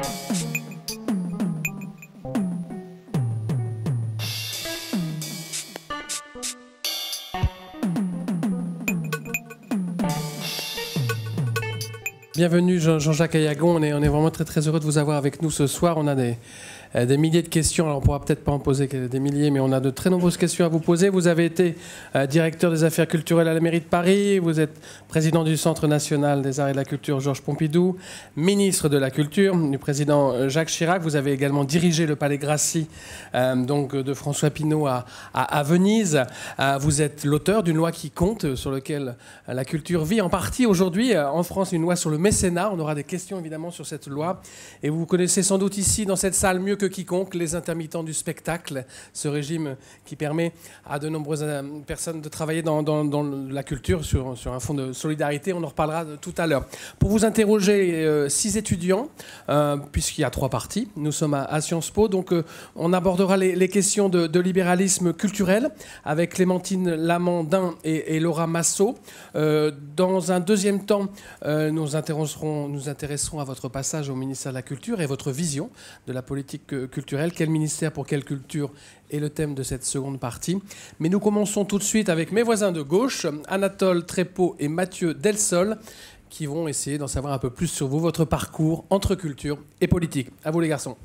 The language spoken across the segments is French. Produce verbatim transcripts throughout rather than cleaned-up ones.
Bienvenue Jean-Jacques Ayagon, on est, on est vraiment très très heureux de vous avoir avec nous ce soir. On a des, des milliers de questions, alors on ne pourra peut-être pas en poser des milliers, mais on a de très nombreuses questions à vous poser. Vous avez été euh, directeur des affaires culturelles à la mairie de Paris, vous êtes président du Centre national des arts et de la culture Georges Pompidou, ministre de la Culture du président Jacques Chirac. Vous avez également dirigé le Palais Grassi euh, donc de François Pinault à, à, à Venise. Euh, vous êtes l'auteur d'une loi qui compte, sur laquelle la culture vit en partie aujourd'hui euh, en France, une loi sur le mécénat. On aura des questions évidemment sur cette loi. Et vous connaissez sans doute ici, dans cette salle, mieux que quiconque, les intermittents du spectacle, ce régime qui permet à de nombreuses personnes de travailler dans, dans, dans la culture sur, sur un fond de solidarité. On en reparlera tout à l'heure. Pour vous interroger, euh, six étudiants, euh, puisqu'il y a trois parties. Nous sommes à, à Sciences Po, donc euh, on abordera les, les questions de, de libéralisme culturel avec Clémentine Lamandin et, et Laura Massot. Euh, dans un deuxième temps, euh, nous intéresserons, nous intéresserons à votre passage au ministère de la Culture et votre vision de la politique culturelle. Quel ministère pour quelle culture est le thème de cette seconde partie. Mais nous commençons tout de suite avec mes voisins de gauche, Anatole Trépeau et Mathieu Delsol, qui vont essayer d'en savoir un peu plus sur vous, votre parcours entre culture et politique. À vous les garçons.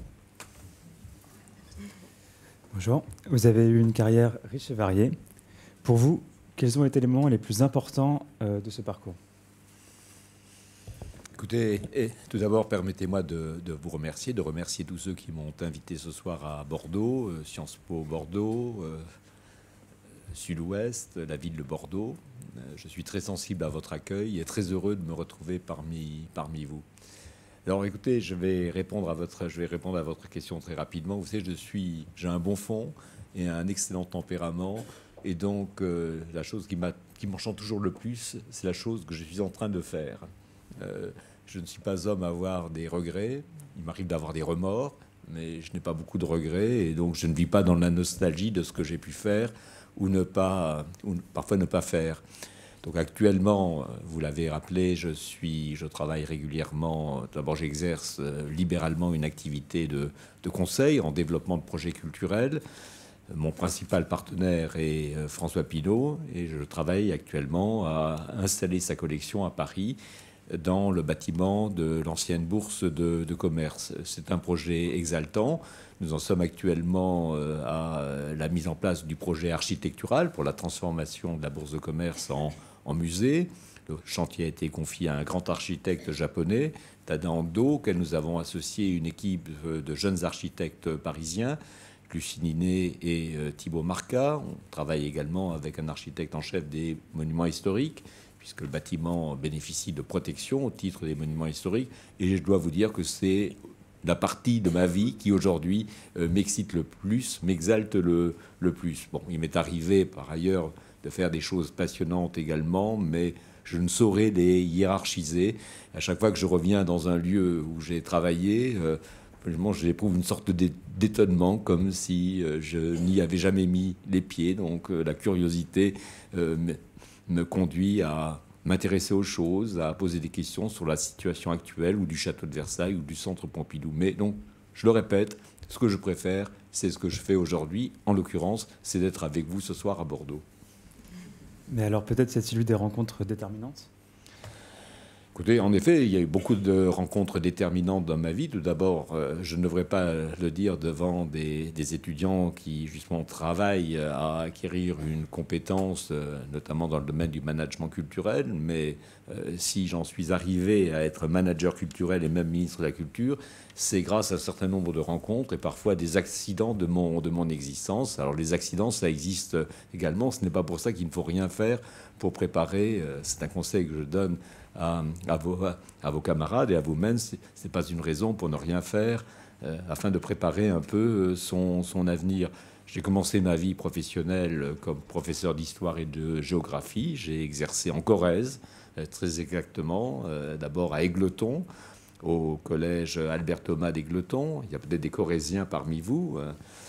Bonjour, vous avez eu une carrière riche et variée. Pour vous, quels ont été les moments les plus importants euh, de ce parcours ? Écoutez, et tout d'abord, permettez-moi de, de vous remercier, de remercier tous ceux qui m'ont invité ce soir à Bordeaux, euh, Sciences Po Bordeaux, euh, Sud-Ouest, la ville de Bordeaux. Euh, je suis très sensible à votre accueil et très heureux de me retrouver parmi, parmi vous. Alors écoutez, je vais, répondre à votre, je vais répondre à votre question très rapidement. Vous savez, je suis, j'ai un bon fond et un excellent tempérament. Et donc, euh, la chose qui m'a, qui m'enchante toujours le plus, c'est la chose que je suis en train de faire. Euh, je ne suis pas homme à avoir des regrets. Il m'arrive d'avoir des remords, mais je n'ai pas beaucoup de regrets. Et donc, je ne vis pas dans la nostalgie de ce que j'ai pu faire ou, ne pas, ou parfois ne pas faire. Donc, actuellement, vous l'avez rappelé, je, suis, je travaille régulièrement. D'abord, j'exerce libéralement une activité de, de conseil en développement de projets culturels. Mon principal partenaire est François Pinault et je travaille actuellement à installer sa collection à Paris dans le bâtiment de l'ancienne bourse de, de commerce. C'est un projet exaltant. Nous en sommes actuellement à la mise en place du projet architectural pour la transformation de la bourse de commerce en, en musée. Le chantier a été confié à un grand architecte japonais, Tada Ando, auquel nous avons associé une équipe de jeunes architectes parisiens, Lucie Ninet et Thibaut Marca. On travaille également avec un architecte en chef des monuments historiques, puisque le bâtiment bénéficie de protection au titre des monuments historiques. Et je dois vous dire que c'est la partie de ma vie qui, aujourd'hui, euh, m'excite le plus, m'exalte le, le plus. Bon, il m'est arrivé, par ailleurs, de faire des choses passionnantes également, mais je ne saurais les hiérarchiser. À chaque fois que je reviens dans un lieu où j'ai travaillé, euh, j'éprouve une sorte d'étonnement, comme si euh, je n'y avais jamais mis les pieds. Donc, euh, la curiosité euh, me conduit à m'intéresser aux choses, à poser des questions sur la situation actuelle ou du château de Versailles ou du centre Pompidou. Mais donc, je le répète, ce que je préfère, c'est ce que je fais aujourd'hui. En l'occurrence, c'est d'être avec vous ce soir à Bordeaux. Mais alors peut-être y a-t-il eu des rencontres déterminantes ? Écoutez, en effet, il y a eu beaucoup de rencontres déterminantes dans ma vie. Tout d'abord, euh, je ne devrais pas le dire devant des, des étudiants qui, justement, travaillent à acquérir une compétence, euh, notamment dans le domaine du management culturel. Mais euh, si j'en suis arrivé à être manager culturel et même ministre de la Culture, c'est grâce à un certain nombre de rencontres et parfois des accidents de mon, de mon existence. Alors, les accidents, ça existe également. Ce n'est pas pour ça qu'il ne faut rien faire pour préparer. Euh, c'est un conseil que je donne À, à, vos, à vos camarades et à vous-même. Ce n'est pas une raison pour ne rien faire euh, afin de préparer un peu son, son avenir. J'ai commencé ma vie professionnelle comme professeur d'histoire et de géographie. J'ai exercé en Corrèze, euh, très exactement, euh, d'abord à Égletons, au collège Albert Thomas d'Égletons. Il y a peut-être des Corréziens parmi vous.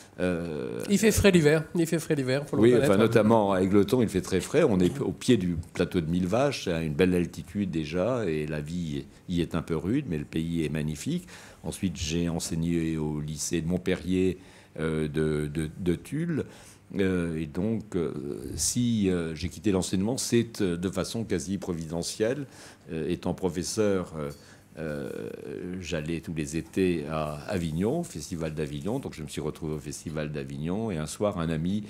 Euh, il fait frais l'hiver, il fait frais l'hiver. Oui, enfin, notamment à Égletons, il fait très frais. On est au pied du plateau de Mille Vaches, à une belle altitude déjà, et la vie y est un peu rude, mais le pays est magnifique. Ensuite, j'ai enseigné au lycée de Montpellier euh, de, de, de Tulle. Euh, et donc, euh, si euh, j'ai quitté l'enseignement, c'est euh, de façon quasi providentielle. Euh, étant professeur, euh, euh, j'allais tous les étés à Avignon, au Festival d'Avignon. Donc, je me suis retrouvé au Festival d'Avignon. Et un soir, un ami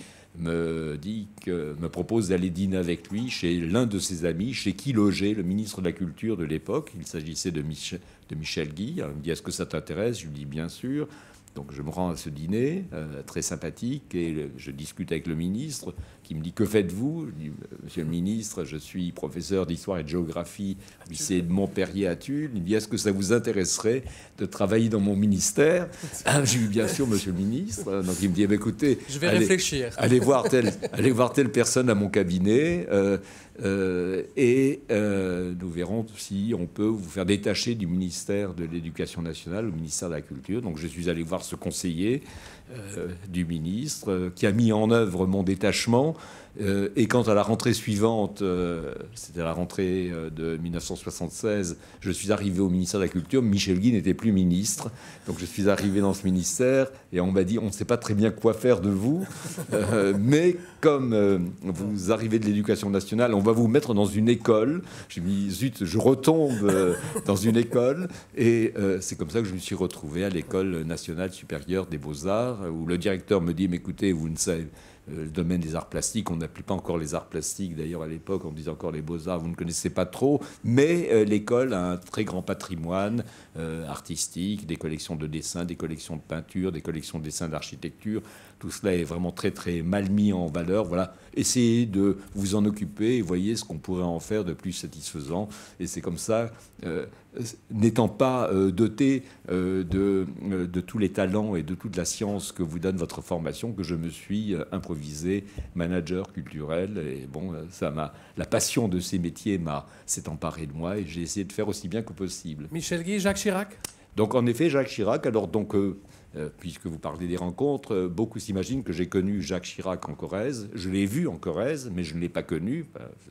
me dit que, me propose d'aller dîner avec lui chez l'un de ses amis, chez qui logeait le ministre de la Culture de l'époque. Il s'agissait de Michel, de Michel Guy. Alors, il me dit, est-ce que ça t'intéresse? Je lui dis, bien sûr. Donc je me rends à ce dîner, euh, très sympathique, et le, je discute avec le ministre, qui me dit, que faites-vous? Je dis, monsieur le ministre, je suis professeur d'histoire et de géographie au lycée de Montpellier à Tulle. Il me dit, est-ce que ça vous intéresserait de travailler dans mon ministère? Ah, j'ai dit, bien sûr, monsieur le ministre. Donc il me dit, eh bien, écoutez, je vais allez, réfléchir. Allez voir, telle, allez voir telle personne à mon cabinet. Euh, Euh, et euh, nous verrons si on peut vous faire détacher du ministère de l'Éducation nationale au ministère de la Culture. Donc je suis allé voir ce conseiller euh, du ministre euh, qui a mis en œuvre mon détachement. Euh, et quant à la rentrée suivante, euh, c'était la rentrée euh, de mille neuf cent soixante-seize, je suis arrivé au ministère de la Culture. Michel Guy n'était plus ministre. Donc je suis arrivé dans ce ministère et on m'a dit, on ne sait pas très bien quoi faire de vous. Euh, mais comme euh, vous arrivez de l'Éducation nationale, on va vous mettre dans une école. J'ai mis, zut, je retombe euh, dans une école. Et euh, c'est comme ça que je me suis retrouvé à l'École nationale supérieure des beaux-arts, où le directeur me dit, mais écoutez, vous ne savez... Le domaine des arts plastiques, on n'appelait pas encore les arts plastiques, d'ailleurs à l'époque on disait encore les beaux-arts, vous ne connaissez pas trop, mais euh, l'école a un très grand patrimoine euh, artistique, des collections de dessins, des collections de peinture, des collections de dessins d'architecture. Tout cela est vraiment très très mal mis en valeur. Voilà, essayez de vous en occuper et voyez ce qu'on pourrait en faire de plus satisfaisant. Et c'est comme ça, euh, n'étant pas euh, doté euh, de, euh, de tous les talents et de toute la science que vous donne votre formation, que je me suis euh, improvisé manager culturel. Et bon, ça m'a, la passion de ces métiers m'a s'est emparée de moi et j'ai essayé de faire aussi bien que possible. Michel Guy, Jacques Chirac. Donc en effet, Jacques Chirac. Alors donc. Euh, Euh, puisque vous parlez des rencontres, euh, beaucoup s'imaginent que j'ai connu Jacques Chirac en Corrèze. Je l'ai vu en Corrèze, mais je ne l'ai pas connu.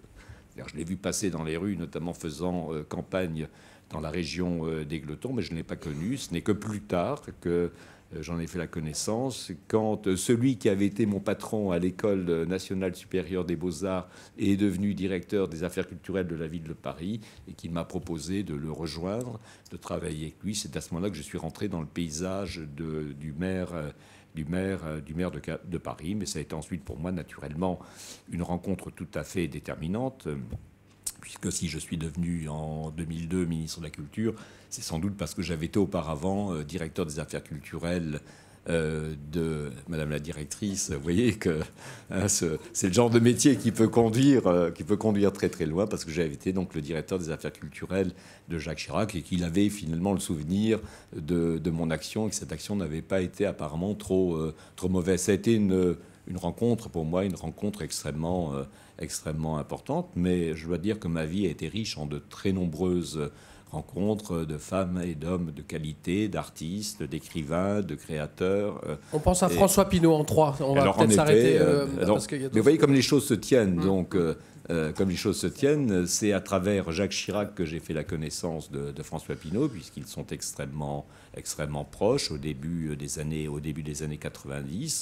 Je l'ai vu passer dans les rues, notamment faisant euh, campagne dans la région euh, d'Égletons, mais je ne l'ai pas connu. Ce n'est que plus tard que euh, j'en ai fait la connaissance, quand euh, celui qui avait été mon patron à l'École nationale supérieure des beaux-arts est devenu directeur des affaires culturelles de la ville de Paris et qu'il m'a proposé de le rejoindre, de travailler avec lui. C'est à ce moment-là que je suis rentré dans le paysage de, du maire... Euh, du maire, du maire de, de Paris, mais ça a été ensuite pour moi naturellement une rencontre tout à fait déterminante, puisque si je suis devenu en deux mille deux ministre de la Culture, c'est sans doute parce que j'avais été auparavant euh, directeur des affaires culturelles euh, de Madame la directrice. Vous voyez que hein, ce, c'est le genre de métier qui peut conduire, euh, qui peut conduire très très loin, parce que j'avais été donc le directeur des affaires culturelles de Jacques Chirac et qu'il avait finalement le souvenir de, de mon action et que cette action n'avait pas été apparemment trop, euh, trop mauvaise. Ça a été une, une rencontre pour moi, une rencontre extrêmement, euh, extrêmement importante, mais je dois dire que ma vie a été riche en de très nombreuses rencontres de femmes et d'hommes de qualité, d'artistes, d'écrivains, de créateurs. On pense à et... François Pinault en trois. On va peut-être s'arrêter. Euh, euh, donc, mais vous voyez comme les choses se tiennent. Mmh. Donc, euh, euh, comme les choses se tiennent, c'est à travers Jacques Chirac que j'ai fait la connaissance de, de François Pinault, puisqu'ils sont extrêmement, extrêmement proches au début des années, au début des années quatre-vingt-dix.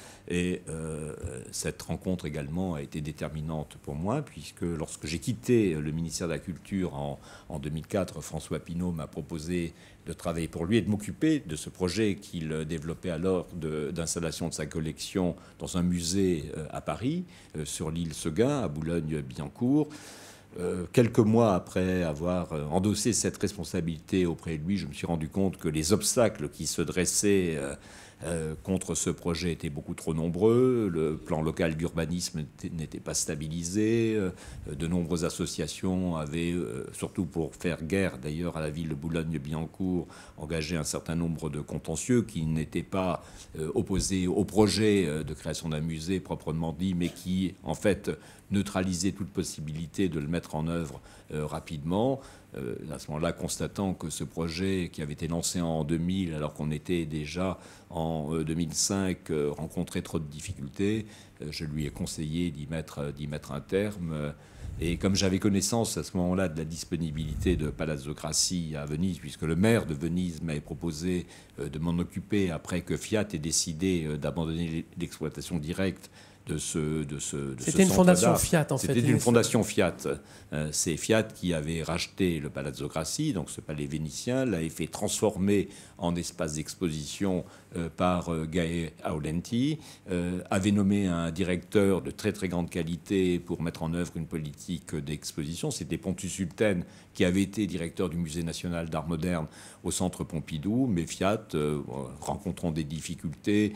Et euh, cette rencontre également a été déterminante pour moi, puisque lorsque j'ai quitté le ministère de la Culture en, en deux mille quatre, François Pinault m'a proposé de travailler pour lui et de m'occuper de ce projet qu'il développait alors de, d'installation de sa collection dans un musée à Paris, sur l'île Seguin, à Boulogne-Billancourt. Euh, quelques mois après avoir endossé cette responsabilité auprès de lui, je me suis rendu compte que les obstacles qui se dressaient euh, Euh, contre ce projet étaient beaucoup trop nombreux. Le plan local d'urbanisme n'était pas stabilisé. Euh, de nombreuses associations avaient, euh, surtout pour faire guerre d'ailleurs à la ville de Boulogne-Billancourt, engagé un certain nombre de contentieux qui n'étaient pas euh, opposés au projet de création d'un musée proprement dit, mais qui en fait neutralisaient toute possibilité de le mettre en œuvre euh, rapidement. euh, à ce moment-là, constatant que ce projet qui avait été lancé en deux mille, alors qu'on était déjà en euh, deux mille cinq, euh, rencontrait trop de difficultés, euh, je lui ai conseillé d'y mettre, d'y mettre un terme. Euh, et comme j'avais connaissance à ce moment-là de la disponibilité de Palazzo Grassi à Venise, puisque le maire de Venise m'avait proposé euh, de m'en occuper après que Fiat ait décidé euh, d'abandonner l'exploitation directe de ce, de ce, de ce C'était une centre fondation d'art. Fiat, en fait. C'était une fondation Fiat. Euh, c'est Fiat qui avait racheté le Palazzo Grassi, donc ce palais vénitien, l'avait fait transformer en espace d'exposition euh, par euh, Gae Aulenti, euh, avait nommé un directeur de très très grande qualité pour mettre en œuvre une politique d'exposition. C'était Pontus Sulten, qui avait été directeur du Musée national d'art moderne au Centre Pompidou, mais Fiat, euh, rencontrant des difficultés,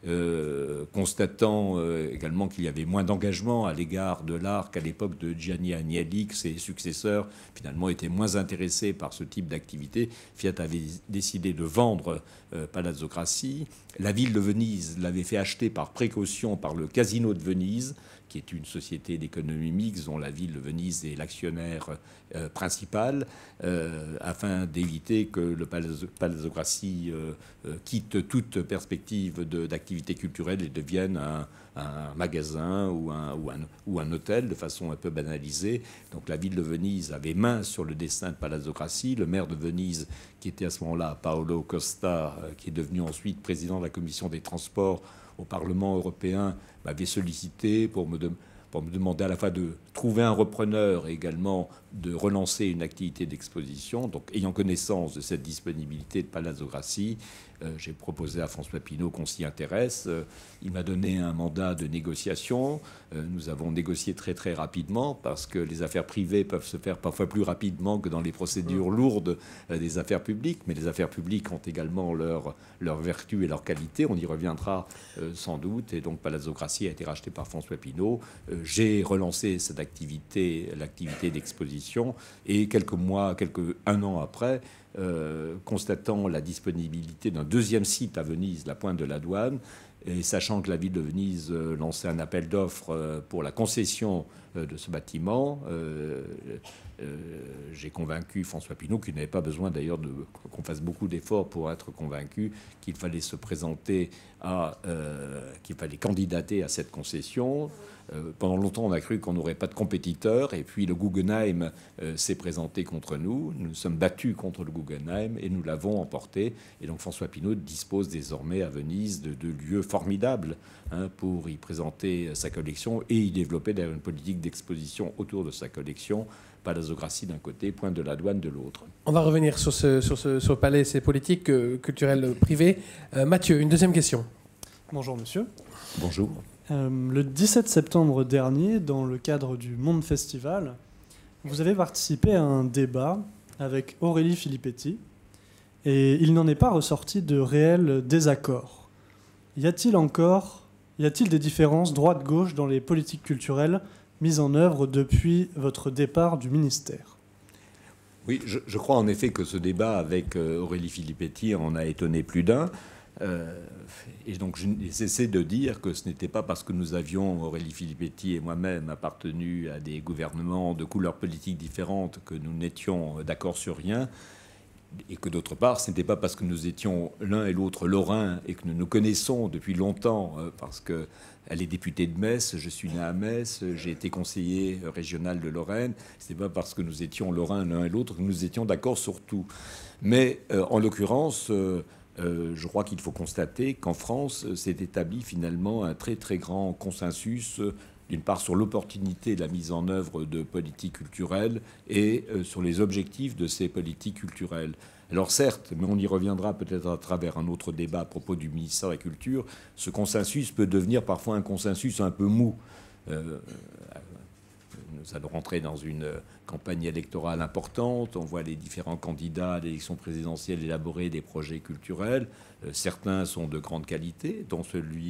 euh, constatant euh, également qu'il y avait moins d'engagement à l'égard de l'art qu'à l'époque de Gianni Agnelli, que ses successeurs finalement étaient moins intéressés par ce type d'activité, Fiat avait décidé de vendre euh, Palazzo Grassi. La ville de Venise l'avait fait acheter par précaution par le Casino de Venise, qui est une société d'économie mixte dont la ville de Venise est l'actionnaire euh, principal, euh, afin d'éviter que le Palazzo, Palazzo Grassi euh, euh, quitte toute perspective de, d'activité culturelle et devienne un, un magasin ou un, ou, un, ou un hôtel de façon un peu banalisée. Donc la ville de Venise avait main sur le destin de Palazzo Grassi. Le maire de Venise, qui était à ce moment-là Paolo Costa, euh, qui est devenu ensuite président de la commission des transports au Parlement européen, m'avait sollicité pour me, de, pour me demander à la fois de trouver un repreneur et également de relancer une activité d'exposition. Donc, ayant connaissance de cette disponibilité de Palazzo Grassi, euh, j'ai proposé à François Pinault qu'on s'y intéresse. Euh, il m'a donné un mandat de négociation. Euh, nous avons négocié très très rapidement parce que les affaires privées peuvent se faire parfois plus rapidement que dans les procédures lourdes euh, des affaires publiques. Mais les affaires publiques ont également leurs leur vertus et leurs qualités. On y reviendra euh, sans doute. Et donc Palazzo Grassi a été racheté par François Pinault. Euh, j'ai relancé cette activité, l'activité d'exposition. Et quelques mois, quelques, un an après, euh, constatant la disponibilité d'un deuxième site à Venise, la Pointe de la Douane, et sachant que la ville de Venise euh, lançait un appel d'offres euh, pour la concession euh, de ce bâtiment, euh, euh, j'ai convaincu François Pinault, qui n'avait pas besoin d'ailleurs de, qu'on fasse beaucoup d'efforts pour être convaincu qu'il fallait se présenter à, euh, qu'il fallait candidater à cette concession. Euh, pendant longtemps, on a cru qu'on n'aurait pas de compétiteurs, et puis le Guggenheim euh, s'est présenté contre nous. Nous nous sommes battus contre le Guggenheim et nous l'avons emporté. Et donc François Pinault dispose désormais à Venise de, de lieux formidables hein, pour y présenter sa collection et y développer d'ailleurs une politique d'exposition autour de sa collection. Palazzo Grassi d'un côté, Pointe de la Douane de l'autre. On va revenir sur ce, sur ce, sur le palais, ces politiques euh, culturelles privées. Euh, Mathieu, une deuxième question. Bonjour monsieur. Bonjour. Euh, le dix-sept septembre dernier, dans le cadre du Monde Festival, vous avez participé à un débat avec Aurélie Filippetti et il n'en est pas ressorti de réels désaccords. Y a-t-il encore, y a-t-il des différences droite-gauche dans les politiques culturelles mises en œuvre depuis votre départ du ministère ? Oui, je, je crois en effet que ce débat avec Aurélie Filippetti en a étonné plus d'un. Euh, et donc je n'ai cessé de dire que ce n'était pas parce que nous avions, Aurélie Filippetti et moi-même, appartenu à des gouvernements de couleurs politiques différentes que nous n'étions d'accord sur rien, et que d'autre part, ce n'était pas parce que nous étions l'un et l'autre lorrains et que nous nous connaissons depuis longtemps, parce que elle est députée de Metz, je suis né à Metz, j'ai été conseiller régional de Lorraine. Ce n'est pas parce que nous étions lorrains l'un et l'autre que nous étions d'accord sur tout. Mais euh, en l'occurrence, euh, euh, je crois qu'il faut constater qu'en France, s'est établi finalement un très très grand consensus, euh, d'une part sur l'opportunité de la mise en œuvre de politiques culturelles et euh, sur les objectifs de ces politiques culturelles. Alors certes, mais on y reviendra peut-être à travers un autre débat à propos du ministère de la Culture, ce consensus peut devenir parfois un consensus un peu mou. Euh, nous allons rentrer dans une campagne électorale importante, on voit les différents candidats à l'élection présidentielle élaborer des projets culturels. Euh, certains sont de grande qualité, dont celui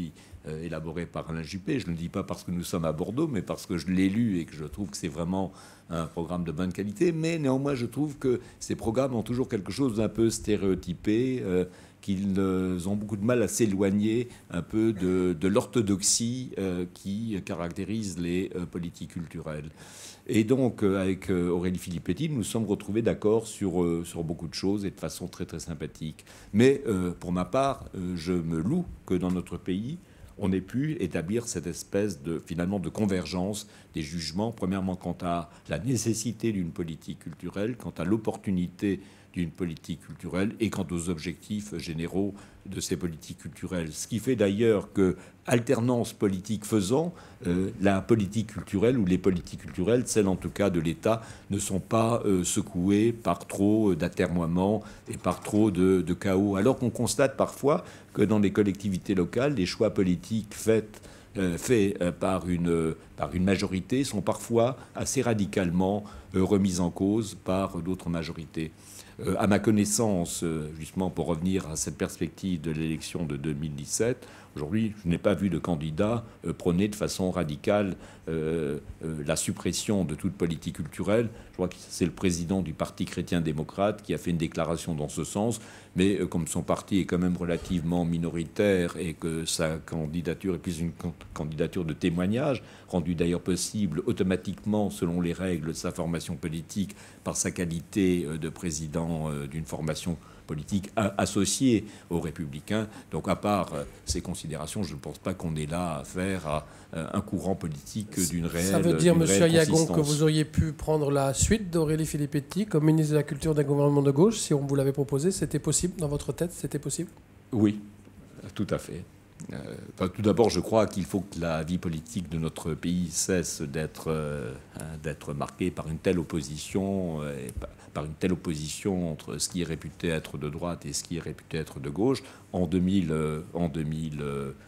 euh, élaboré par Alain Juppé. Je ne le dis pas parce que nous sommes à Bordeaux, mais parce que je l'ai lu et que je trouve que c'est vraiment un programme de bonne qualité. Mais néanmoins, je trouve que ces programmes ont toujours quelque chose d'un peu stéréotypé, euh, qu'ils ont beaucoup de mal à s'éloigner un peu de, de l'orthodoxie euh, qui caractérise les euh, politiques culturelles. Et donc, euh, avec euh, Aurélie Filippetti, nous nous sommes retrouvés d'accord sur, euh, sur beaucoup de choses et de façon très, très sympathique. Mais euh, pour ma part, euh, je me loue que dans notre pays, on ait pu établir cette espèce de, finalement, de convergence des jugements, premièrement quant à la nécessité d'une politique culturelle, quant à l'opportunité d'une politique culturelle et quant aux objectifs généraux de ces politiques culturelles. Ce qui fait d'ailleurs que, alternance politique faisant, euh, la politique culturelle ou les politiques culturelles, celles en tout cas de l'État, ne sont pas euh, secouées par trop d'atermoiements et par trop de, de chaos. Alors qu'on constate parfois que dans les collectivités locales, les choix politiques faits Euh, faits euh, par, une, euh, par une majorité sont parfois assez radicalement euh, remis en cause par d'autres majorités. Euh, à ma connaissance, euh, justement pour revenir à cette perspective de l'élection de deux mille dix-sept, aujourd'hui, je n'ai pas vu de candidat euh, prôner de façon radicale euh, euh, la suppression de toute politique culturelle. Je crois que c'est le président du Parti chrétien-démocrate qui a fait une déclaration dans ce sens, mais euh, comme son parti est quand même relativement minoritaire et que sa candidature est plus une candidature de témoignage, rendue d'ailleurs possible automatiquement selon les règles de sa formation politique par sa qualité euh, de président euh, d'une formation politique associée aux Républicains. Donc, à part euh, ces considérations, je ne pense pas qu'on est là à faire à, euh, un courant politique d'une réelle. Ça veut dire, monsieur Ayagon, que vous consistance. auriez pu prendre la suite d'Aurélie Filippetti comme ministre de la Culture d'un gouvernement de gauche, si on vous l'avait proposé. C'était possible dans votre tête? C'était possible? Oui, tout à fait. Euh, enfin, tout d'abord, je crois qu'il faut que la vie politique de notre pays cesse d'être euh, d'être marquée par une telle opposition, euh, et par une telle opposition entre ce qui est réputé être de droite et ce qui est réputé être de gauche. En, deux mille, euh, en deux mille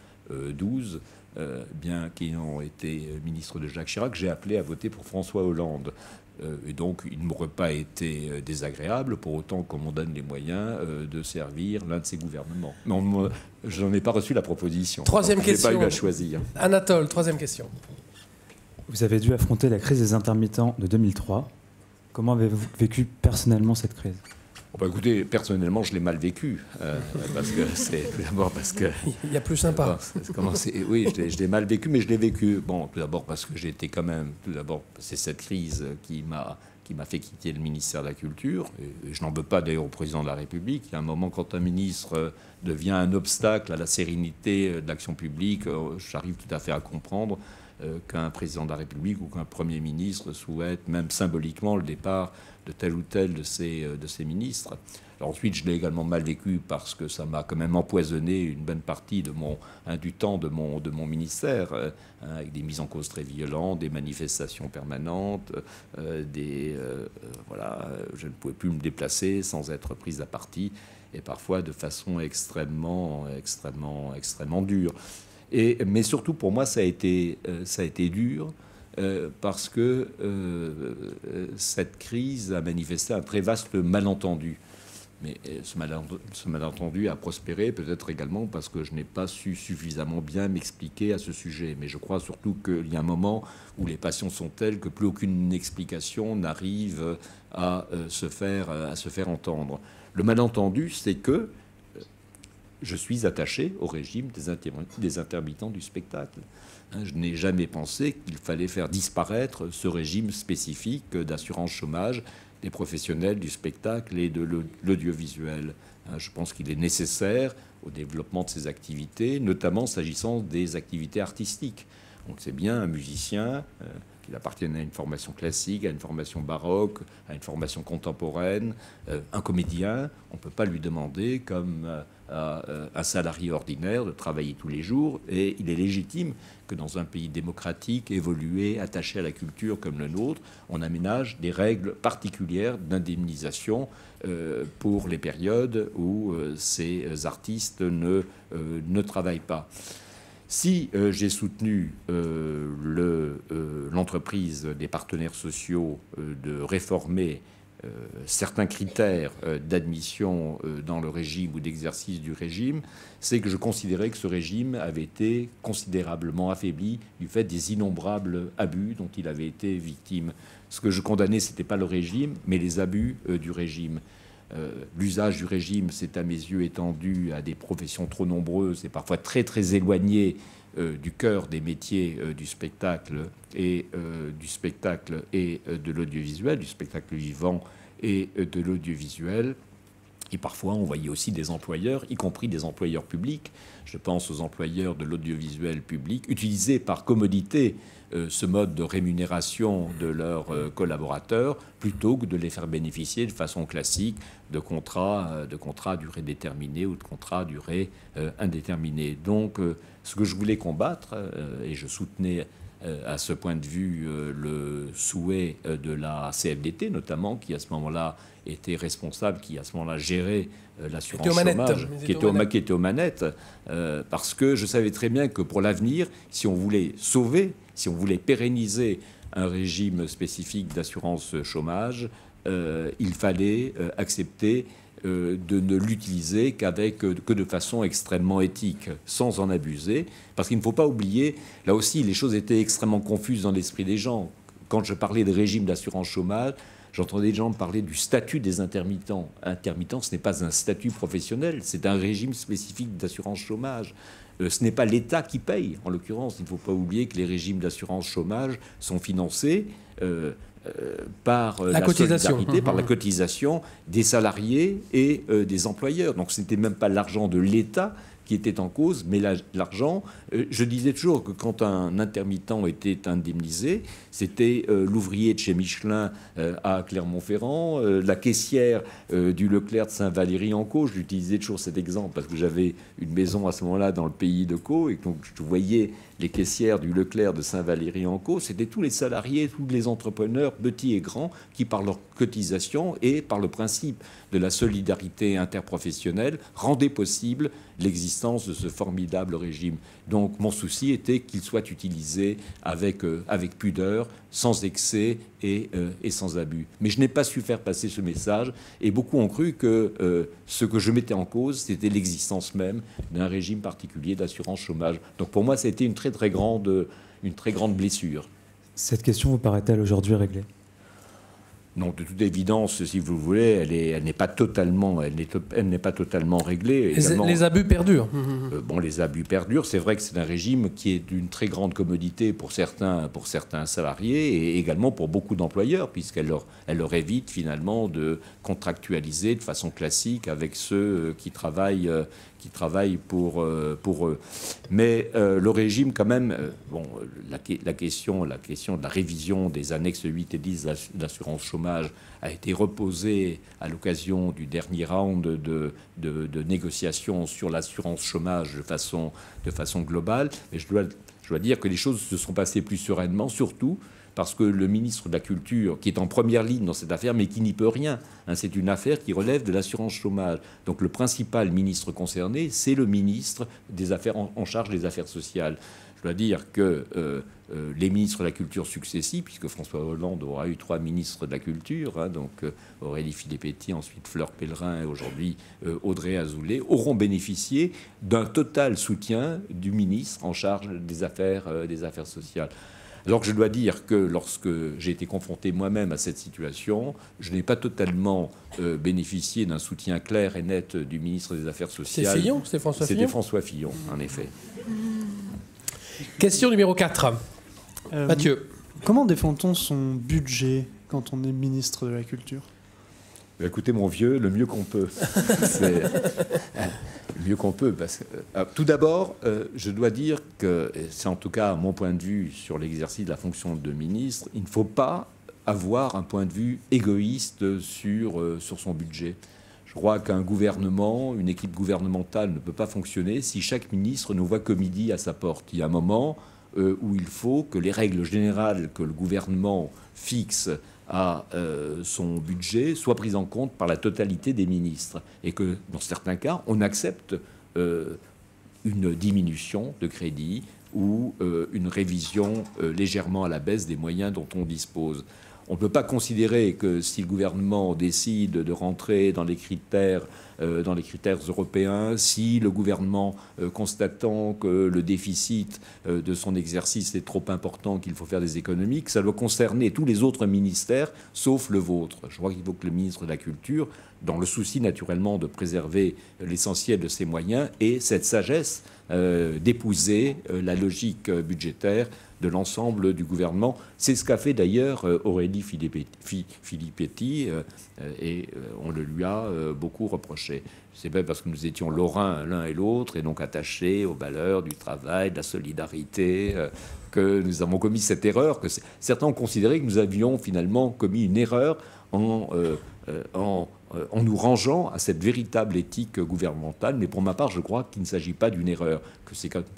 douze, euh, bien qu'ayant été ministre de Jacques Chirac, j'ai appelé à voter pour François Hollande. Euh, et donc, il ne m'aurait pas été euh, désagréable, pour autant qu'on m'en donne les moyens euh, de servir l'un de ces gouvernements. Non, je n'en ai pas reçu la proposition. Troisième donc, question. Je n'ai pas eu à choisir. Anatole, troisième question. Vous avez dû affronter la crise des intermittents de deux mille trois. Comment avez-vous vécu personnellement cette crise? Bon, bah, écoutez, personnellement, je l'ai mal vécu. Euh, parce que c'est d'abord parce que. Il y a plus sympa. C'est, comment c'est, oui, je l'ai, je l'ai mal vécu, mais je l'ai vécu. Bon, tout d'abord parce que j'ai été quand même. Tout d'abord, c'est cette crise qui m'a qui m'a fait quitter le ministère de la Culture. Et je n'en veux pas d'ailleurs au président de la République. Il y a un moment, quand un ministre devient un obstacle à la sérénité de l'action publique, j'arrive tout à fait à comprendre qu'un président de la République ou qu'un Premier ministre souhaite, même symboliquement, le départ de tel ou tel de ses, de ses ministres. Alors ensuite, je l'ai également mal vécu parce que ça m'a quand même empoisonné une bonne partie de mon, hein, du temps de mon, de mon ministère, hein, avec des mises en cause très violentes, des manifestations permanentes, euh, des, euh, voilà, je ne pouvais plus me déplacer sans être prise à partie, et parfois de façon extrêmement, extrêmement, extrêmement dure. Et, mais surtout, pour moi, ça a été, euh, ça a été dur, Euh, parce que euh, cette crise a manifesté un très vaste malentendu. Mais ce malentendu, ce malentendu a prospéré peut-être également parce que je n'ai pas su suffisamment bien m'expliquer à ce sujet. Mais je crois surtout qu'il y a un moment où les passions sont telles que plus aucune explication n'arrive à, euh, se faire, à se faire entendre. Le malentendu, c'est que je suis attaché au régime des, inter des intermittents du spectacle. Hein, je n'ai jamais pensé qu'il fallait faire disparaître ce régime spécifique d'assurance chômage des professionnels du spectacle et de l'audiovisuel. Hein, je pense qu'il est nécessaire au développement de ces activités, notamment s'agissant des activités artistiques. Donc c'est bien un musicien euh, qu'il appartienne à une formation classique, à une formation baroque, à une formation contemporaine, euh, un comédien, on ne peut pas lui demander, comme euh, à euh, un salarié ordinaire, de travailler tous les jours, et il est légitime que dans un pays démocratique, évolué, attaché à la culture comme le nôtre, on aménage des règles particulières d'indemnisation euh, pour les périodes où euh, ces artistes ne, euh, ne travaillent pas. Si euh, j'ai soutenu euh, le, euh, l'entreprise des partenaires sociaux euh, de réformer euh, certains critères euh, d'admission euh, dans le régime ou d'exercice du régime, c'est que je considérais que ce régime avait été considérablement affaibli du fait des innombrables abus dont il avait été victime. Ce que je condamnais, ce n'était pas le régime, mais les abus euh, du régime. Euh, l'usage du régime s'est à mes yeux étendu à des professions trop nombreuses et parfois très très éloignées euh, du cœur des métiers euh, du spectacle et euh, du spectacle et euh, de l'audiovisuel, du spectacle vivant et euh, de l'audiovisuel. Et parfois, on voyait aussi des employeurs, y compris des employeurs publics, je pense aux employeurs de l'audiovisuel public, utiliser par commodité euh, ce mode de rémunération de leurs euh, collaborateurs, plutôt que de les faire bénéficier de façon classique de contrats, euh, de contrats à durée déterminée ou de contrats à durée euh, indéterminée. Donc, euh, ce que je voulais combattre, euh, et je soutenais euh, à ce point de vue euh, le souhait euh, de la C F D T, notamment, qui à ce moment-là était responsable, qui à ce moment-là gérait euh, l'assurance chômage, qui était, aux, qui était aux manettes, euh, parce que je savais très bien que pour l'avenir, si on voulait sauver, si on voulait pérenniser un régime spécifique d'assurance chômage, euh, il fallait euh, accepter euh, de ne l'utiliser qu'avec euh, que de façon extrêmement éthique, sans en abuser, parce qu'il ne faut pas oublier, là aussi, les choses étaient extrêmement confuses dans l'esprit des gens. Quand je parlais de régime d'assurance chômage, j'entendais des gens parler du statut des intermittents. Intermittent, ce n'est pas un statut professionnel, c'est un régime spécifique d'assurance chômage. Euh, ce n'est pas l'État qui paye, en l'occurrence. Il ne faut pas oublier que les régimes d'assurance chômage sont financés euh, euh, par euh, la, la solidarité, mmh. par la cotisation des salariés et euh, des employeurs. Donc ce n'était même pas l'argent de l'État qui était en cause, mais l'argent, euh, je disais toujours que quand un intermittent était indemnisé, c'était euh, l'ouvrier de chez Michelin euh, à Clermont-Ferrand, euh, la caissière euh, du Leclerc de Saint-Valery-en-Caux. J'utilisais toujours cet exemple parce que j'avais une maison à ce moment-là dans le pays de Caux, et donc je voyais les caissières du Leclerc de Saint-Valery-en-Caux. C'était tous les salariés, tous les entrepreneurs, petits et grands, qui par leur cotisation et par le principe de la solidarité interprofessionnelle rendaient possible l'existence de ce formidable régime. Donc mon souci était qu'il soit utilisé avec, euh, avec pudeur, sans excès et, euh, et sans abus. Mais je n'ai pas su faire passer ce message, et beaucoup ont cru que euh, ce que je mettais en cause, c'était l'existence même d'un régime particulier d'assurance chômage. Donc pour moi, ça a été une très très grande, une très grande blessure. Cette question vous paraît-elle aujourd'hui réglée ? Non, de toute évidence, si vous voulez, elle est, elle n'est pas totalement, elle n'est, elle n'est pas totalement réglée. Les, Également, les abus perdurent. Euh, bon, les abus perdurent. C'est vrai que c'est un régime qui est d'une très grande commodité pour certains, pour certains salariés et également pour beaucoup d'employeurs, puisqu'elle leur, elle leur évite finalement de contractualiser de façon classique avec ceux qui travaillent. Euh, qui travaillent pour, euh, pour eux. Mais euh, le régime, quand même, euh, bon, la, la, question, la question de la révision des annexes huit et dix de l'assurance chômage a été reposée à l'occasion du dernier round de, de, de négociations sur l'assurance chômage de façon, de façon globale. Mais je dois, je dois dire que les choses se sont passées plus sereinement, surtout parce que le ministre de la Culture, qui est en première ligne dans cette affaire, mais qui n'y peut rien, hein, c'est une affaire qui relève de l'assurance chômage. Donc le principal ministre concerné, c'est le ministre des affaires en, en charge des affaires sociales. Je dois dire que euh, euh, les ministres de la Culture successifs, puisque François Hollande aura eu trois ministres de la Culture, hein, donc euh, Aurélie Filippetti, ensuite Fleur Pellerin et aujourd'hui euh, Audrey Azoulay, auront bénéficié d'un total soutien du ministre en charge des affaires, euh, des affaires sociales. Alors que je dois dire que lorsque j'ai été confronté moi-même à cette situation, je n'ai pas totalement euh, bénéficié d'un soutien clair et net du ministre des Affaires sociales. C'était Fillon, c'était François Fillon. C'était François Fillon, en effet. Question numéro quatre. Euh, Mathieu. Comment défend-on son budget quand on est ministre de la Culture ? Écoutez, mon vieux, le mieux qu'on peut. C'est le mieux qu'on peut. Parce que, euh, tout d'abord, euh, je dois dire que, c'est en tout cas mon point de vue sur l'exercice de la fonction de ministre, il ne faut pas avoir un point de vue égoïste sur, euh, sur son budget. Je crois qu'un gouvernement, une équipe gouvernementale ne peut pas fonctionner si chaque ministre ne voit que midi à sa porte. Il y a un moment euh, où il faut que les règles générales que le gouvernement fixe à euh, son budget soit prise en compte par la totalité des ministres et que, dans certains cas, on accepte euh, une diminution de crédit ou euh, une révision euh, légèrement à la baisse des moyens dont on dispose. On ne peut pas considérer que si le gouvernement décide de rentrer dans les critères, euh, dans les critères européens, si le gouvernement, euh, constatant que le déficit euh, de son exercice est trop important, qu'il faut faire des économies, que ça doit concerner tous les autres ministères, sauf le vôtre. Je crois qu'il faut que le ministre de la Culture, dans le souci naturellement de préserver l'essentiel de ses moyens, ait cette sagesse euh, d'épouser euh, la logique budgétaire de l'ensemble du gouvernement. C'est ce qu'a fait d'ailleurs Aurélie Filippetti, euh, et on le lui a euh, beaucoup reproché. C'est bien parce que nous étions lorrains l'un et l'autre, et donc attachés aux valeurs du travail, de la solidarité, euh, que nous avons commis cette erreur, que certains ont considéré que nous avions finalement commis une erreur en, euh, euh, en, euh, en nous rangeant à cette véritable éthique gouvernementale. Mais pour ma part, je crois qu'il ne s'agit pas d'une erreur, que c'est que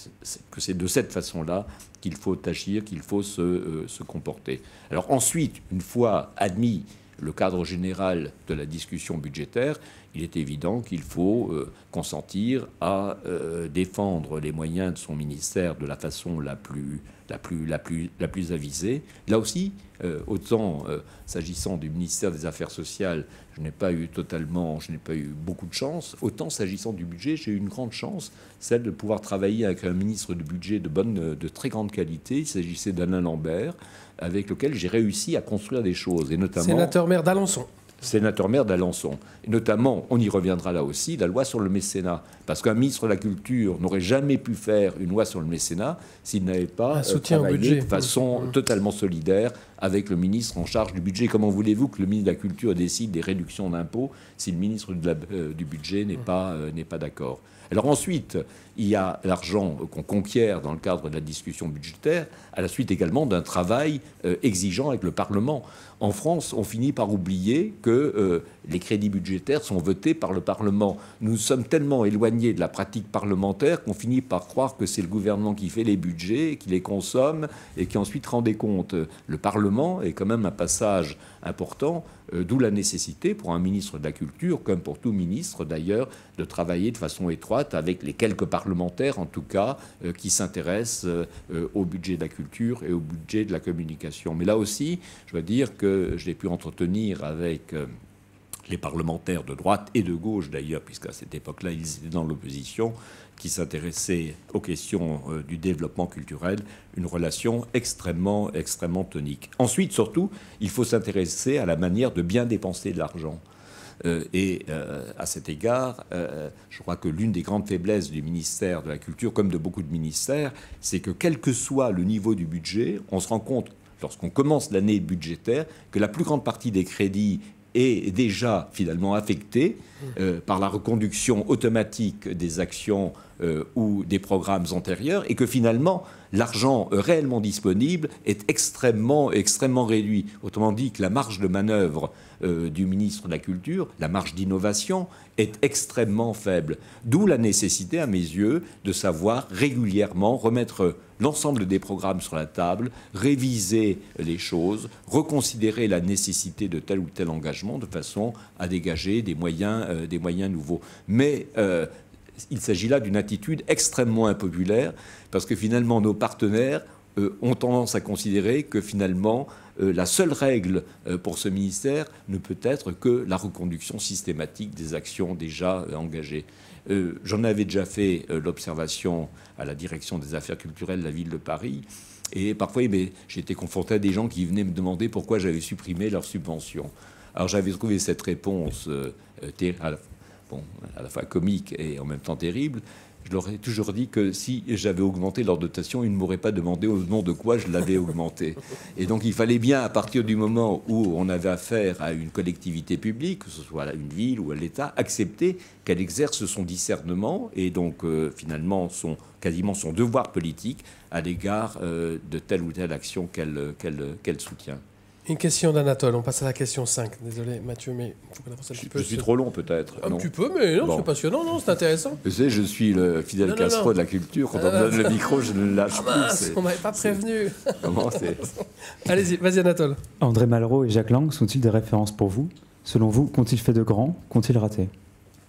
c'est de cette façon-là qu'il faut agir, qu'il faut se, euh, se comporter. Alors ensuite, une fois admis le cadre général de la discussion budgétaire, il est évident qu'il faut euh, consentir à euh, défendre les moyens de son ministère de la façon la plus, la plus, la plus, la plus avisée. Là aussi, euh, autant euh, s'agissant du ministère des Affaires sociales, je n'ai pas eu totalement, je n'ai pas eu beaucoup de chance. Autant s'agissant du budget, j'ai eu une grande chance, celle de pouvoir travailler avec un ministre du budget de bonne, de très grande qualité. Il s'agissait d'Alain Lambert, avec lequel j'ai réussi à construire des choses, et notamment sénateur maire d'Alençon. Sénateur maire d'Alençon. Et notamment, on y reviendra là aussi, la loi sur le mécénat. Parce qu'un ministre de la Culture n'aurait jamais pu faire une loi sur le mécénat s'il n'avait pas un soutien travaillé au budget de façon mmh. totalement solidaire avec le ministre en charge du budget. Comment voulez-vous que le ministre de la Culture décide des réductions d'impôts si le ministre de la, euh, du budget n'est mmh. pas, euh, n'est pas d'accord? Alors ensuite, il y a l'argent qu'on conquiert dans le cadre de la discussion budgétaire, à la suite également d'un travail euh, exigeant avec le Parlement. En France, on finit par oublier que euh, les crédits budgétaires sont votés par le Parlement. Nous sommes tellement éloignés de la pratique parlementaire qu'on finit par croire que c'est le gouvernement qui fait les budgets, qui les consomme et qui ensuite rend des comptes. Le Parlement est quand même un passage important, euh, d'où la nécessité pour un ministre de la Culture, comme pour tout ministre d'ailleurs, de travailler de façon étroite avec les quelques parlementaires, en tout cas, euh, qui s'intéressent euh, au budget de la culture et au budget de la communication. Mais là aussi, je dois dire que je l'ai pu entretenir avec euh, les parlementaires de droite et de gauche d'ailleurs, puisqu'à cette époque-là, ils étaient dans l'opposition, qui s'intéressaient aux questions euh, du développement culturel, une relation extrêmement, extrêmement tonique. Ensuite, surtout, il faut s'intéresser à la manière de bien dépenser de l'argent. Euh, et euh, à cet égard, euh, je crois que l'une des grandes faiblesses du ministère de la Culture, comme de beaucoup de ministères, c'est que quel que soit le niveau du budget, on se rend compte, lorsqu'on commence l'année budgétaire, que la plus grande partie des crédits est déjà finalement affectée euh, par la reconduction automatique des actions euh, ou des programmes antérieurs, et que finalement l'argent euh, réellement disponible est extrêmement, extrêmement réduit. Autrement dit, que la marge de manœuvre euh, du ministre de la Culture, la marge d'innovation, est extrêmement faible. D'où la nécessité, à mes yeux, de savoir régulièrement remettre l'ensemble des programmes sur la table, réviser les choses, reconsidérer la nécessité de tel ou tel engagement de façon à dégager des moyens, euh, des moyens nouveaux. Mais euh, il s'agit là d'une attitude extrêmement impopulaire, parce que finalement nos partenaires euh, ont tendance à considérer que finalement euh, la seule règle euh, pour ce ministère ne peut être que la reconduction systématique des actions déjà euh, engagées. Euh, J'en avais déjà fait euh, l'observation à la direction des affaires culturelles de la ville de Paris, et parfois j'ai été confronté à des gens qui venaient me demander pourquoi j'avais supprimé leurs subventions. Alors j'avais trouvé cette réponse euh, à, la, bon, à la fois comique et en même temps terrible. Je leur ai toujours dit que si j'avais augmenté leur dotation, ils ne m'auraient pas demandé au nom de quoi je l'avais augmenté. Et donc il fallait bien, à partir du moment où on avait affaire à une collectivité publique, que ce soit à une ville ou à l'État, accepter qu'elle exerce son discernement et donc euh, finalement son, quasiment son devoir politique à l'égard euh, de telle ou telle action qu'elle qu'elle, qu'elle soutient. Une question d'Anatole, on passe à la question cinq. Désolé Mathieu, mais il faut qu'on avance un petit je, peu. Je suis trop long peut-être. Un non. petit peu, mais non, bon. C'est passionnant, non, c'est intéressant. Vous savez, je suis le Fidel non, Castro non, non. de la culture. Quand euh, on me donne le micro, je ne le lâche ah mince, plus. On ne m'avait pas prévenu. Comment c'est Allez-y, vas-y Anatole. André Malraux et Jacques Lang sont-ils des références pour vous? Selon vous, qu'ont-ils fait de grand? Qu'ont-ils raté?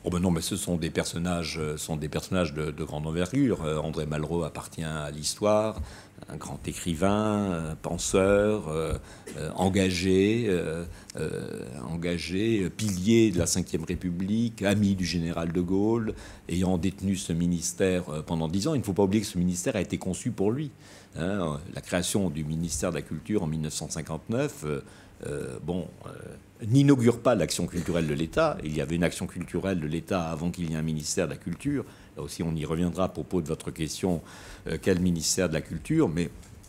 Oh ben non, mais ce sont des personnages, sont des personnages de, de grande envergure. Euh, André Malraux appartient à l'histoire, un grand écrivain, euh, penseur, euh, euh, engagé, euh, euh, engagé, pilier de la Cinquième République, ami du général de Gaulle, ayant détenu ce ministère pendant dix ans. Il ne faut pas oublier que ce ministère a été conçu pour lui. Hein, la création du ministère de la Culture en mille neuf cent cinquante-neuf, euh, euh, bon, euh, n'inaugure pas l'action culturelle de l'État. Il y avait une action culturelle de l'État avant qu'il y ait un ministère de la Culture. Là aussi, on y reviendra à propos de votre question, euh, quel ministère de la Culture, mais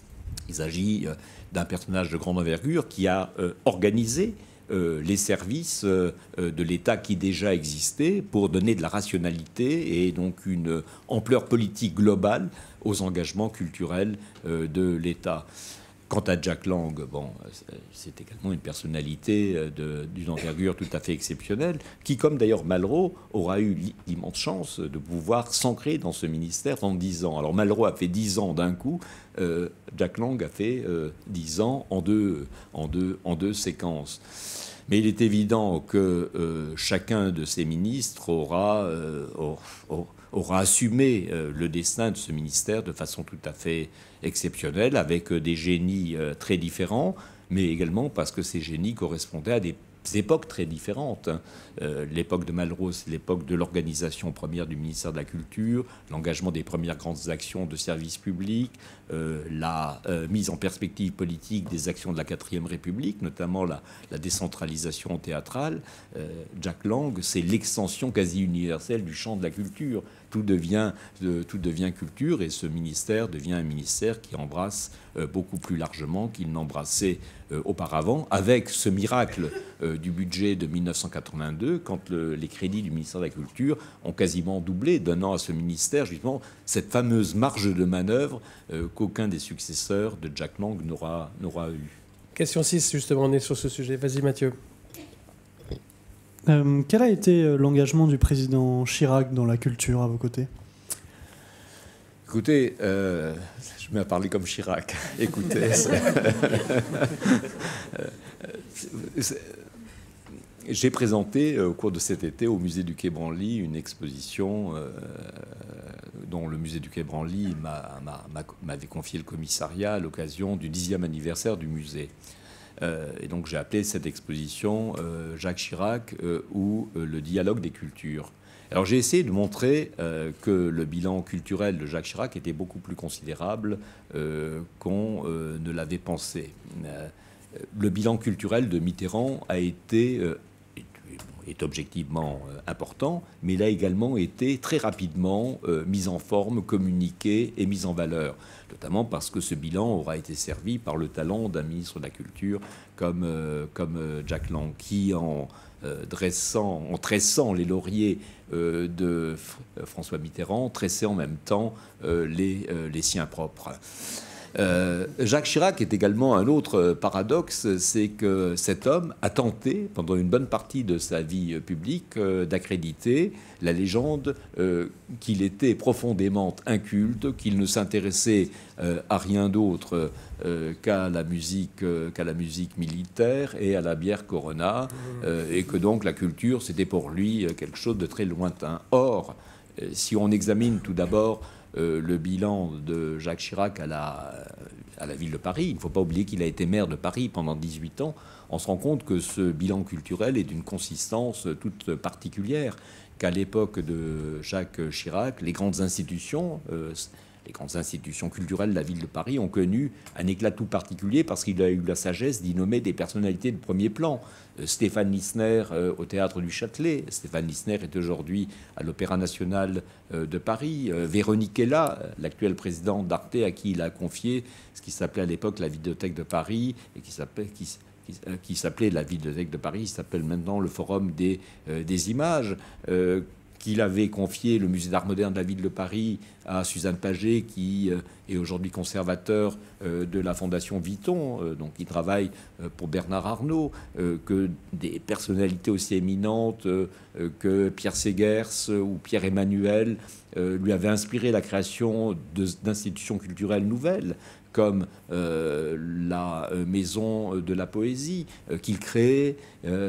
il s'agit euh, d'un personnage de grande envergure qui a euh, organisé euh, les services euh, de l'État qui déjà existaient pour donner de la rationalité et donc une ampleur politique globale aux engagements culturels euh, de l'État. Quant à Jack Lang, bon, c'est également une personnalité d'une envergure tout à fait exceptionnelle, qui, comme d'ailleurs Malraux, aura eu l'immense chance de pouvoir s'ancrer dans ce ministère pendant dix ans. Alors Malraux a fait dix ans d'un coup, euh, Jack Lang a fait euh, dix ans en deux, en, deux, en deux séquences. Mais il est évident que euh, chacun de ces ministres aura, euh, aura, aura assumé euh, le destin de ce ministère de façon tout à fait exceptionnelle, avec euh, des génies euh, très différents, mais également parce que ces génies correspondaient à des époques très différentes. Euh, l'époque de Malraux, c'est l'époque de l'organisation première du ministère de la Culture, l'engagement des premières grandes actions de service public, euh, la euh, mise en perspective politique des actions de la quatrième République, notamment la, la décentralisation théâtrale. Euh, Jack Lang, c'est l'extension quasi universelle du champ de la culture. Tout devient, euh, tout devient culture et ce ministère devient un ministère qui embrasse euh, beaucoup plus largement qu'il n'embrassait euh, auparavant, avec ce miracle euh, du budget de mille neuf cent quatre-vingt-deux, quand le, les crédits du ministère de la Culture ont quasiment doublé, donnant à ce ministère justement cette fameuse marge de manœuvre euh, qu'aucun des successeurs de Jack Lang n'aura n'aura eu. Question six, justement, on est sur ce sujet. Vas-y, Mathieu. Euh, quel a été l'engagement du président Chirac dans la culture à vos côtés ? Écoutez, euh, je me mets à parler comme Chirac. Écoutez, j'ai présenté au cours de cet été au musée du Quai Branly une exposition euh, dont le musée du Quai Branly m'avait confié le commissariat à l'occasion du dixième anniversaire du musée. Euh, et donc j'ai appelé cette exposition euh, Jacques Chirac euh, ou euh, le dialogue des cultures. Alors j'ai essayé de montrer euh, que le bilan culturel de Jacques Chirac était beaucoup plus considérable euh, qu'on euh, ne l'avait pensé. Euh, le bilan culturel de Mitterrand a été euh, est objectivement euh, important, mais il a également été très rapidement euh, mis en forme, communiqué et mis en valeur, notamment parce que ce bilan aura été servi par le talent d'un ministre de la Culture comme, euh, comme euh, Jack Lang, qui en euh, dressant, en tressant les lauriers euh, de F François Mitterrand, tressait en même temps euh, les, euh, les siens propres. Euh, Jacques Chirac est également un autre paradoxe, c'est que cet homme a tenté, pendant une bonne partie de sa vie publique, euh, d'accréditer la légende euh, qu'il était profondément inculte, qu'il ne s'intéressait euh, à rien d'autre euh, qu'à la musique, euh, qu'à la musique militaire et à la bière Corona, euh, et que donc la culture, c'était pour lui quelque chose de très lointain. Or, euh, si on examine tout d'abord Euh, le bilan de Jacques Chirac à la, à la ville de Paris, il ne faut pas oublier qu'il a été maire de Paris pendant dix-huit ans, on se rend compte que ce bilan culturel est d'une consistance toute particulière, qu'à l'époque de Jacques Chirac, les grandes institutions, euh, les grandes institutions culturelles de la ville de Paris ont connu un éclat tout particulier parce qu'il a eu la sagesse d'y nommer des personnalités de premier plan. Euh, Stéphane Lissner euh, au Théâtre du Châtelet. Stéphane Lissner est aujourd'hui à l'Opéra National euh, de Paris. Euh, Véronique Ella, l'actuelle présidente d'Arte, à qui il a confié ce qui s'appelait à l'époque la Vidéothèque de Paris et qui s'appelait... Qui, qui, qui s'appelait la Vidéothèque de Paris, il s'appelle maintenant le Forum des, euh, des images, euh, qu'il avait confié le musée d'art moderne de la ville de Paris à Suzanne Paget, qui euh, est aujourd'hui conservateur euh, de la Fondation Vuitton, euh, donc qui travaille euh, pour Bernard Arnault, euh, que des personnalités aussi éminentes euh, que Pierre Segers ou Pierre Emmanuel euh, lui avaient inspiré la création d'institutions culturelles nouvelles, comme euh, la euh, Maison de la Poésie, euh, qu'il créait, euh,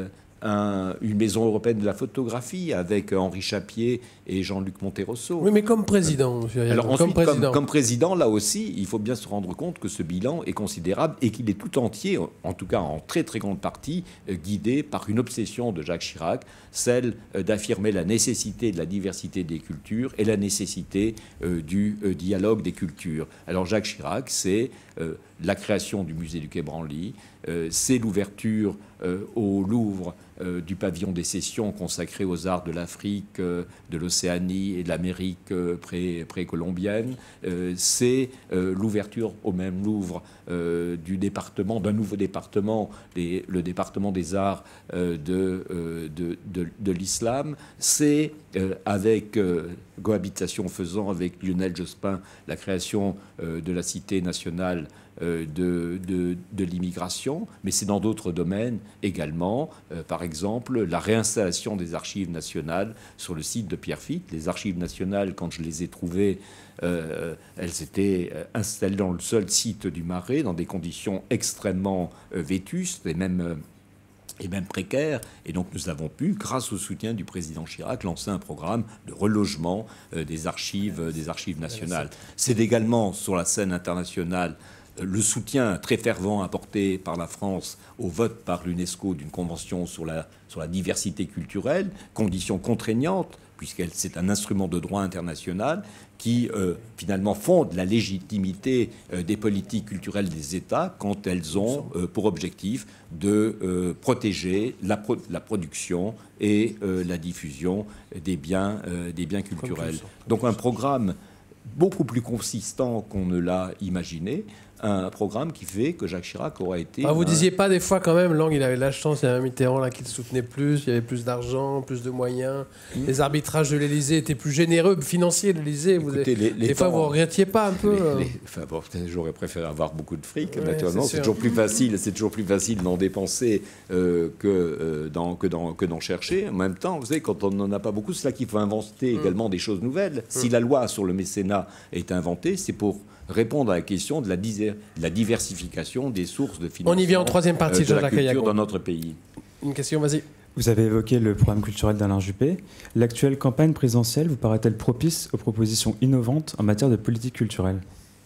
un, une maison européenne de la photographie avec Henri Chapier et Jean-Luc Monterosso. Oui, mais comme président, monsieur Ayagon, Alors ensuite, comme président. Comme, comme président, là aussi, il faut bien se rendre compte que ce bilan est considérable et qu'il est tout entier, en tout cas en très très grande partie, euh, guidé par une obsession de Jacques Chirac, celle euh, d'affirmer la nécessité de la diversité des cultures et la nécessité euh, du euh, dialogue des cultures. Alors Jacques Chirac, c'est euh, la création du musée du Quai Branly, euh, c'est l'ouverture euh, au Louvre euh, du pavillon des sessions consacré aux arts de l'Afrique, euh, de l'Océanie et de l'Amérique euh, pré- précolombienne. Euh, c'est euh, l'ouverture au même Louvre euh, du département, d'un nouveau département, les- le département des arts euh, de, euh, de, de, de l'islam. C'est euh, avec euh, cohabitation faisant avec Lionel Jospin la création euh, de la Cité nationale euh, de, de, de l'immigration, mais c'est dans d'autres domaines également. Euh, par exemple, la réinstallation des archives nationales sur le site de Pierrefitte. Les archives nationales, quand je les ai trouvées, euh, elles étaient installées dans le seul site du Marais, dans des conditions extrêmement euh, vétustes et même... Euh, et même précaire. Et donc nous avons pu, grâce au soutien du président Chirac, lancer un programme de relogement euh, des archives, euh, des archives nationales. C'est également sur la scène internationale euh, le soutien très fervent apporté par la France au vote par l'UNESCO d'une convention sur la, sur la diversité culturelle, condition contraignante, puisque c'est un instrument de droit international qui, euh, finalement, fonde la légitimité euh, des politiques culturelles des États quand elles ont euh, pour objectif de euh, protéger la, pro la production et euh, la diffusion des biens, euh, des biens culturels. Donc un programme beaucoup plus consistant qu'on ne l'a imaginé, un programme qui fait que Jacques Chirac aura été... Ah, vous un... disiez pas des fois quand même, Lang, il avait de la chance, il y avait un Mitterrand là qui le soutenait plus, il y avait plus d'argent, plus de moyens, mmh. les arbitrages de l'Élysée étaient plus généreux, financiers de l'Élysée. Vous avez... les, les des fois, vous ne regrettiez pas un peu les, les... Enfin, bon, j'aurais préféré avoir beaucoup de fric, ouais, naturellement. C'est toujours plus facile, c'est toujours plus facile d'en dépenser euh, que euh, d'en que d'en que d'en chercher. En même temps, vous savez, quand on n'en a pas beaucoup, c'est là qu'il faut inventer mmh. également des choses nouvelles. Mmh. Si la loi sur le mécénat est inventée, c'est pour répondre à la question de la, de la diversification des sources de financement. On y vient en troisième partie, euh, de la culture dans notre pays. Une question, vas-y. Vous avez évoqué le programme culturel d'Alain Juppé. L'actuelle campagne présidentielle vous paraît-elle propice aux propositions innovantes en matière de politique culturelle?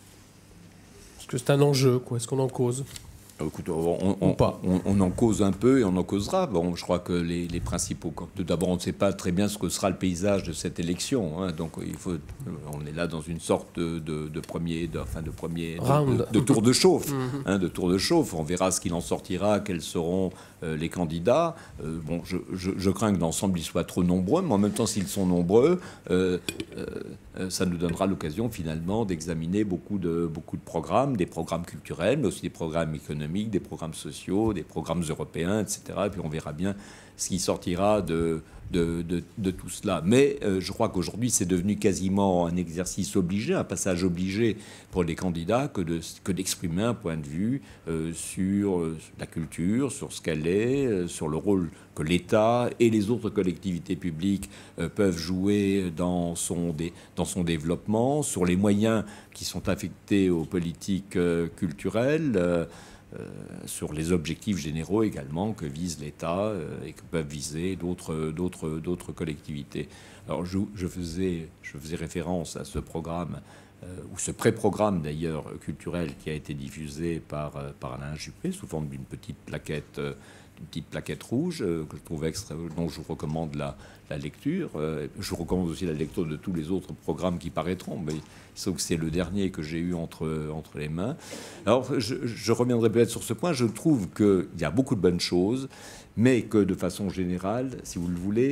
Est-ce que c'est un enjeu, quoi? Est-ce qu'on en cause? Écoute, on, on, on, on en cause un peu et on en causera. Bon, je crois que les, les principaux... Tout d'abord, on ne sait pas très bien ce que sera le paysage de cette élection. Hein, donc, il faut, on est là dans une sorte de, de, de premier, de, enfin, de premier, de, de, de tour de chauffe, hein, de tour de chauffe. On verra ce qu'il en sortira, quels seront euh, les candidats. Euh, bon, je, je, je crains que d'ensemble ils soient trop nombreux, mais en même temps, s'ils sont nombreux, euh, euh, ça nous donnera l'occasion finalement d'examiner beaucoup de, beaucoup de programmes, des programmes culturels, mais aussi des programmes économiques, des programmes sociaux, des programmes européens, et cetera. Et puis on verra bien ce qui sortira de, de, de, de tout cela. Mais euh, je crois qu'aujourd'hui, c'est devenu quasiment un exercice obligé, un passage obligé pour les candidats que, de, que d'exprimer un point de vue euh, sur euh, la culture, sur ce qu'elle est, euh, sur le rôle que l'État et les autres collectivités publiques euh, peuvent jouer dans son, dé, dans son développement, sur les moyens qui sont affectés aux politiques euh, culturelles, euh, Euh, sur les objectifs généraux également que vise l'État euh, et que peuvent viser d'autres, d'autres, d'autres collectivités. Alors je, je, faisais, je faisais référence à ce programme, euh, ou ce pré-programme d'ailleurs culturel qui a été diffusé par, euh, par Alain Juppé sous forme d'une petite plaquette, euh, une petite plaquette rouge euh, que je trouve extra, dont je vous recommande la, la lecture. Euh, je vous recommande aussi la lecture de tous les autres programmes qui paraîtront, mais sauf que c'est le dernier que j'ai eu entre, entre les mains. Alors, je, je reviendrai peut-être sur ce point. Je trouve qu'il y a beaucoup de bonnes choses, mais que de façon générale, si vous le voulez,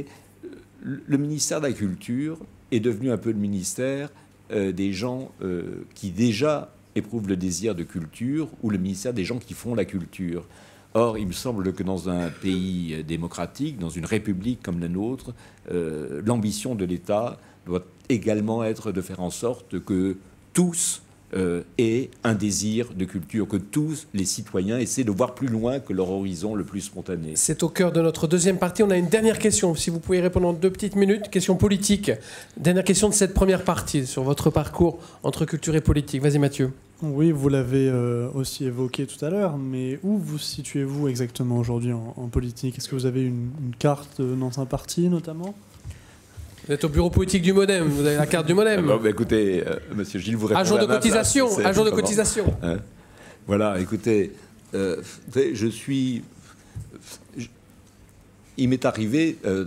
le ministère de la Culture est devenu un peu le ministère euh, des gens euh, qui déjà éprouvent le désir de culture, ou le ministère des gens qui font la culture. Or, il me semble que dans un pays démocratique, dans une république comme la nôtre, euh, l'ambition de l'État doit également être de faire en sorte que tous euh, et un désir de culture, que tous les citoyens essaient de voir plus loin que leur horizon le plus spontané. C'est au cœur de notre deuxième partie. On a une dernière question, si vous pouvez répondre en deux petites minutes. Question politique. Dernière question de cette première partie, sur votre parcours entre culture et politique. Vas-y Mathieu. Oui, vous l'avez euh, aussi évoqué tout à l'heure, mais où vous situez-vous exactement aujourd'hui en, en politique? Est-ce que vous avez une, une carte dans un parti notamment? Vous êtes au bureau politique du Modem, vous avez la carte du Modem. Bon, bah, écoutez, euh, monsieur Gilles, vous répondez Un jour de à ma cotisation, place, un jour de comment cotisation. Hein Voilà, écoutez, euh, je suis... je- il m'est arrivé, euh,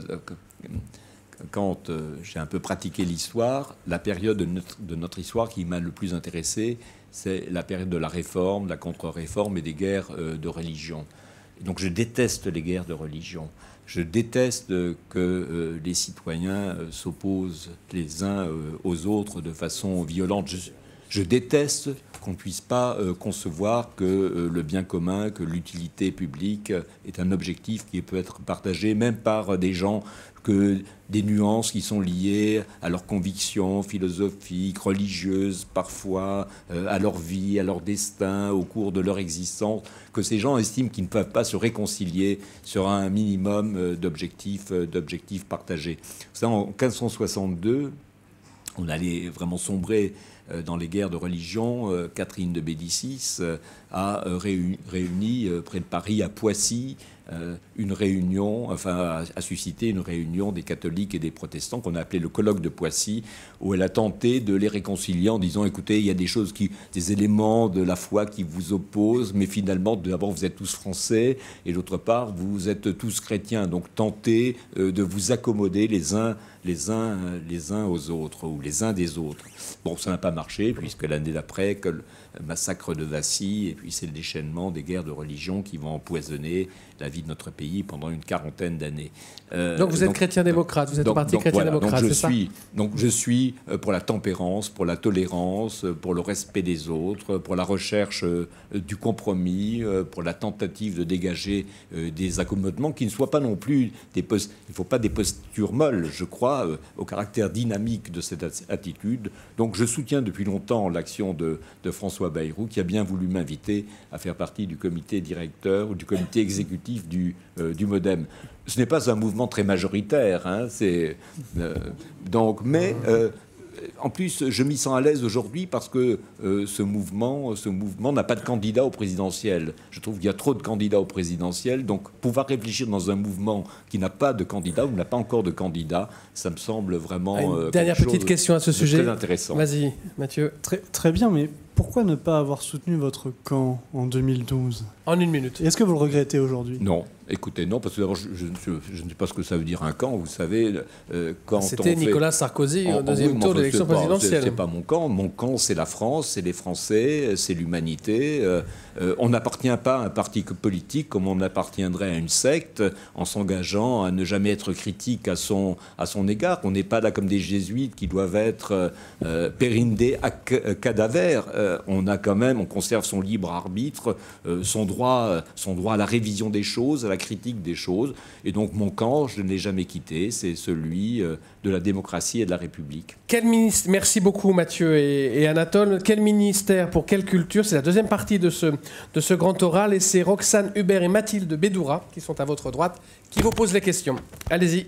quand euh, j'ai un peu pratiqué l'histoire, la période de notre, de notre histoire qui m'a le plus intéressé, c'est la période de la réforme, de la contre-réforme et des guerres euh, de religion. Et donc je déteste les guerres de religion. Je déteste que euh, les citoyens euh, s'opposent les uns euh, aux autres de façon violente. Je, je déteste qu'on ne puisse pas euh, concevoir que euh, le bien commun, que l'utilité publique euh, est un objectif qui peut être partagé même par euh, des gens, que des nuances qui sont liées à leurs convictions philosophiques, religieuses, parfois euh, à leur vie, à leur destin, au cours de leur existence, que ces gens estiment qu'ils ne peuvent pas se réconcilier sur un minimum euh, d'objectifs, euh, d'objectifs partagés. Ça, en quinze cent soixante-deux, on allait vraiment sombrer euh, dans les guerres de religion. euh, Catherine de Médicis euh, a euh, réuni, réuni euh, près de Paris, à Poissy, euh, une réunion, enfin a, a suscité une réunion des catholiques et des protestants qu'on a appelé le colloque de Poissy, où elle a tenté de les réconcilier en disant, écoutez, il y a des choses qui, des éléments de la foi qui vous opposent, mais finalement, d'abord vous êtes tous français et d'autre part vous êtes tous chrétiens, donc tentez euh, de vous accommoder les uns les uns les uns aux autres ou les uns des autres. Bon, ça n'a pas marché puisque l'année d'après, que le massacre de Vassy et puis c'est le déchaînement des guerres de religion qui vont empoisonner la vie de notre pays pendant une quarantaine d'années. Euh, donc vous êtes chrétien-démocrate, vous êtes donc, au parti donc, chrétien-démocrate, voilà, c'est ça? Donc je suis pour la tempérance, pour la tolérance, pour le respect des autres, pour la recherche du compromis, pour la tentative de dégager des accommodements qui ne soient pas non plus des post... il ne faut pas des postures molles, je crois, au caractère dynamique de cette attitude. Donc je soutiens depuis longtemps l'action de, de François Bayrou, qui a bien voulu m'inviter à faire partie du comité directeur ou du comité exécutif du, euh, du Modem. Ce n'est pas un mouvement très majoritaire, hein, c'est, euh, donc, mais euh, en plus, je m'y sens à l'aise aujourd'hui parce que euh, ce mouvement, ce mouvement n'a pas de candidat au présidentiel. Je trouve qu'il y a trop de candidats au présidentiel, donc pouvoir réfléchir dans un mouvement qui n'a pas de candidat ou n'a pas encore de candidat, ça me semble vraiment Une euh, dernière petite question à ce sujet. Très intéressant. Vas-y, Mathieu. Très, très bien, mais pourquoi ne pas avoir soutenu votre camp en deux mille douze? En une minute. Et est-ce que vous le regrettez aujourd'hui? Non. Écoutez, non, parce que d'abord, je, je, je, je ne sais pas ce que ça veut dire un camp. Vous savez, euh, quand c'était on fait... Nicolas Sarkozy en, au deuxième oui, tour de l'élection présidentielle. C'est pas mon camp. Mon camp, c'est la France, c'est les Français, c'est l'humanité. Euh, euh, on n'appartient pas à un parti politique comme on appartiendrait à une secte, en s'engageant à ne jamais être critique à son, à son égard. On n'est pas là comme des jésuites qui doivent être euh, périndés à cadavère. Euh, on a quand même, on conserve son libre arbitre, euh, son droit, son droit à la révision des choses, à la critique des choses. Et donc mon camp, je ne l'ai jamais quitté, c'est celui de la démocratie et de la République. Quel ministre... Merci beaucoup Mathieu et, et Anatole. Quel ministère pour quelle culture? C'est la deuxième partie de ce, de ce grand oral et c'est Roxane Hubert et Mathilde Bédoura qui sont à votre droite qui vous posent les questions. Allez-y.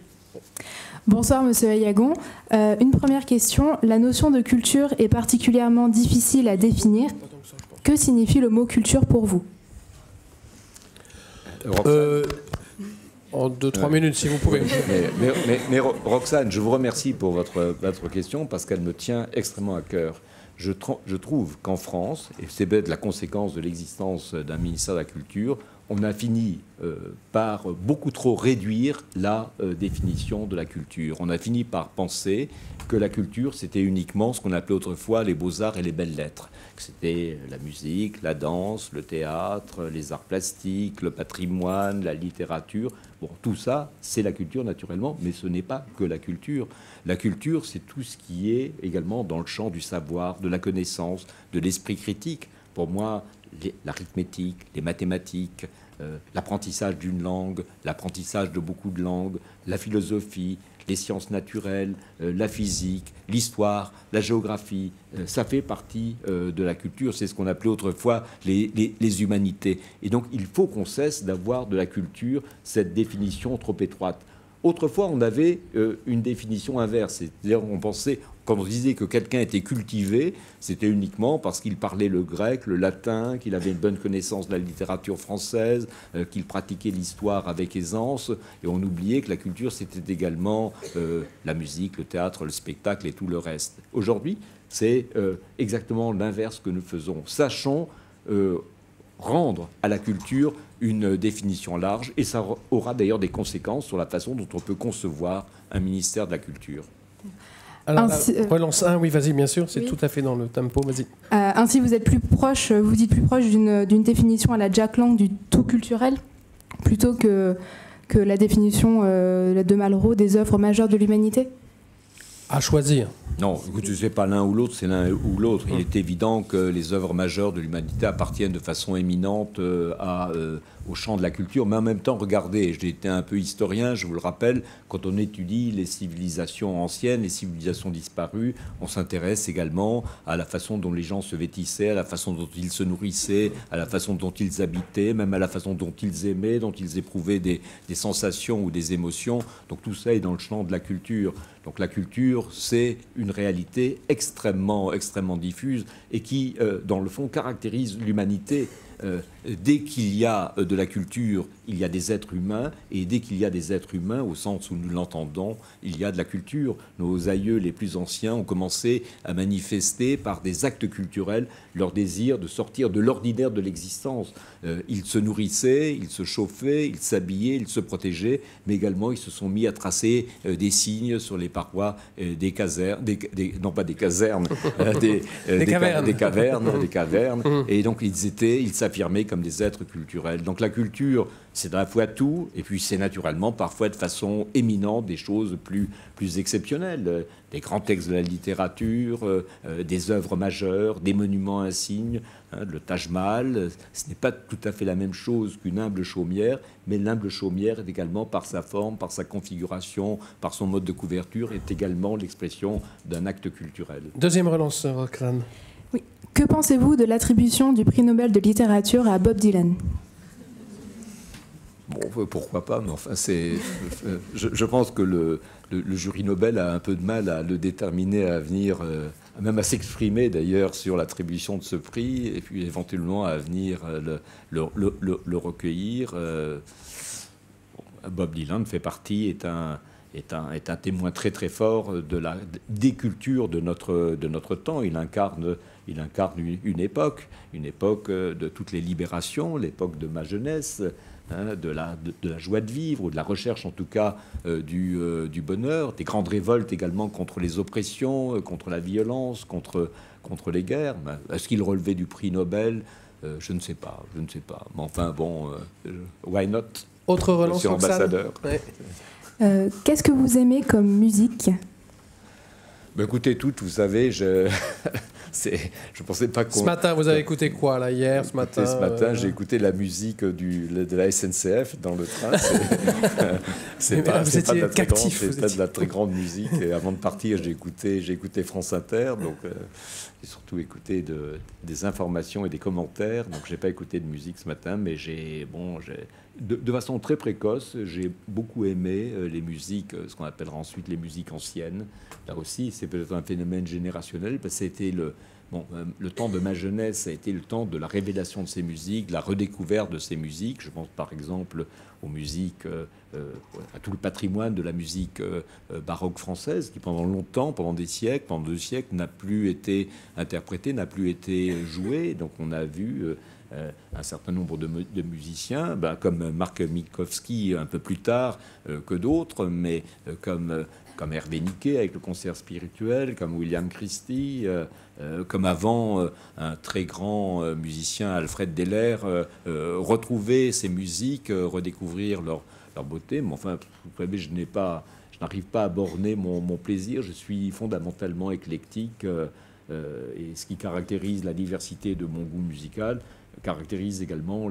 Bonsoir Monsieur Ayagon. Euh, une première question. La notion de culture est particulièrement difficile à définir. Que signifie le mot culture pour vous? Euh, en deux, trois ouais. minutes, si vous pouvez. Mais, mais, mais, mais Roxane, je vous remercie pour votre, votre question parce qu'elle me tient extrêmement à cœur. Je, je trouve qu'en France, et c'est peut-être la conséquence de l'existence d'un ministère de la Culture, on a fini euh, par beaucoup trop réduire la euh, définition de la culture. On a fini par penser que la culture, c'était uniquement ce qu'on appelait autrefois les beaux-arts et les belles-lettres. C'était la musique, la danse, le théâtre, les arts plastiques, le patrimoine, la littérature. Bon, tout ça, c'est la culture naturellement, mais ce n'est pas que la culture. La culture, c'est tout ce qui est également dans le champ du savoir, de la connaissance, de l'esprit critique. Pour moi, l'arithmétique, les mathématiques, euh, l'apprentissage d'une langue, l'apprentissage de beaucoup de langues, la philosophie, les sciences naturelles, euh, la physique, l'histoire, la géographie, euh, ça fait partie euh, de la culture. C'est ce qu'on appelait autrefois les, les, les humanités. Et donc, il faut qu'on cesse d'avoir de la culture cette définition trop étroite. Autrefois, on avait euh, une définition inverse. C'est-à-dire, on pensait, quand on disait que quelqu'un était cultivé, c'était uniquement parce qu'il parlait le grec, le latin, qu'il avait une bonne connaissance de la littérature française, euh, qu'il pratiquait l'histoire avec aisance. Et on oubliait que la culture, c'était également euh, la musique, le théâtre, le spectacle et tout le reste. Aujourd'hui, c'est euh, exactement l'inverse que nous faisons. Sachons euh, rendre à la culture une définition large, et ça aura d'ailleurs des conséquences sur la façon dont on peut concevoir un ministère de la culture. Alors, Ainsi, euh, relance un, oui, vas-y, bien sûr, c'est oui. tout à fait dans le tempo, vas-y. Euh, ainsi, vous êtes plus proche, vous dites plus proche d'une d'une définition à la Jack Lang du tout culturel, plutôt que, que la définition euh, de Malraux des œuvres majeures de l'humanité? À choisir. Non, écoute, ce n'est pas l'un ou l'autre, c'est l'un ou l'autre. Il est évident que les œuvres majeures de l'humanité appartiennent de façon éminente euh, à, euh, au champ de la culture. Mais en même temps, regardez, j'ai été un peu historien, je vous le rappelle, quand on étudie les civilisations anciennes, les civilisations disparues, on s'intéresse également à la façon dont les gens se vêtissaient, à la façon dont ils se nourrissaient, à la façon dont ils habitaient, même à la façon dont ils aimaient, dont ils éprouvaient des, des sensations ou des émotions. Donc tout ça est dans le champ de la culture. Donc la culture, c'est une réalité extrêmement, extrêmement diffuse et qui, euh, dans le fond, caractérise l'humanité. Euh, dès qu'il y a de la culture, il y a des êtres humains, et dès qu'il y a des êtres humains, au sens où nous l'entendons, il y a de la culture. Nos aïeux les plus anciens ont commencé à manifester par des actes culturels leur désir de sortir de l'ordinaire de l'existence. Euh, ils se nourrissaient, ils se chauffaient, ils s'habillaient, ils se protégeaient, mais également ils se sont mis à tracer euh, des signes sur les parois euh, des casernes, des, des, non pas des casernes, euh, des, euh, des, des, cavernes. des cavernes, des cavernes, et donc ils étaient, ils s'affirmaient comme des êtres culturels. Donc la culture, c'est à la fois tout, et puis c'est naturellement parfois de façon éminente des choses plus, plus exceptionnelles, des grands textes de la littérature, euh, euh, des œuvres majeures, des monuments insignes, hein, le Taj Mahal. Ce n'est pas tout à fait la même chose qu'une humble chaumière, mais l'humble chaumière est également, par sa forme, par sa configuration, par son mode de couverture, est également l'expression d'un acte culturel. Deuxième relance, Roxane. Oui. Que pensez-vous de l'attribution du prix Nobel de littérature à Bob Dylan? Bon, pourquoi pas, mais enfin, c'est. Je, je pense que le, le, le jury Nobel a un peu de mal à le déterminer à venir, euh, même à s'exprimer d'ailleurs sur l'attribution de ce prix, et puis éventuellement à venir le, le, le, le, le recueillir. Euh, Bob Dylan fait partie, est un. Est un, est un témoin très très fort de la, des cultures de notre, de notre temps. Il incarne, il incarne une, une époque, une époque de toutes les libérations, l'époque de ma jeunesse, hein, de, la, de, de la joie de vivre, ou de la recherche en tout cas euh, du, euh, du bonheur, des grandes révoltes également contre les oppressions, euh, contre la violence, contre, contre les guerres. Est-ce qu'il relevait du prix Nobel? euh, Je ne sais pas, je ne sais pas. Mais enfin bon, euh, why not? Autre relance, Monsieur l'ambassadeur. Ouais. Euh, Qu'est-ce que vous aimez comme musique? Ben écoutez, tout, vous savez, je je pensais pas qu'on... Ce matin, vous avez écouté quoi, là, hier, ce matin? Ce matin, euh... j'ai écouté la musique du, de la S N C F dans le train. C'est pas, vous pas, de la très grande, captif, pas de la très grande musique. Et avant de partir, j'ai écouté, j'ai écouté France Inter, donc euh, j'ai surtout écouté de, des informations et des commentaires. Donc j'ai pas écouté de musique ce matin, mais j'ai... Bon, j'ai... De, de façon très précoce, j'ai beaucoup aimé euh, les musiques, euh, ce qu'on appellera ensuite les musiques anciennes. Là aussi, c'est peut-être un phénomène générationnel, parce que c'était le, bon, euh, le temps de ma jeunesse, ça a été le temps de la révélation de ces musiques, de la redécouverte de ces musiques. Je pense par exemple aux musiques, euh, euh, à tout le patrimoine de la musique euh, baroque française, qui pendant longtemps, pendant des siècles, pendant deux siècles, n'a plus été interprétée, n'a plus été jouée. Donc on a vu... Euh, Euh, un certain nombre de, de musiciens, ben, comme Marc Minkowski un peu plus tard euh, que d'autres, mais euh, comme, euh, comme Hervé Niquet avec le concert spirituel, comme William Christie, euh, euh, comme avant euh, un très grand euh, musicien, Alfred Deller, euh, euh, retrouver ces musiques, euh, redécouvrir leur, leur beauté. Mais enfin, vous savez, je n'ai pas, je n'arrive pas à borner mon, mon plaisir. Je suis fondamentalement éclectique, euh, euh, et ce qui caractérise la diversité de mon goût musical caractérise également la,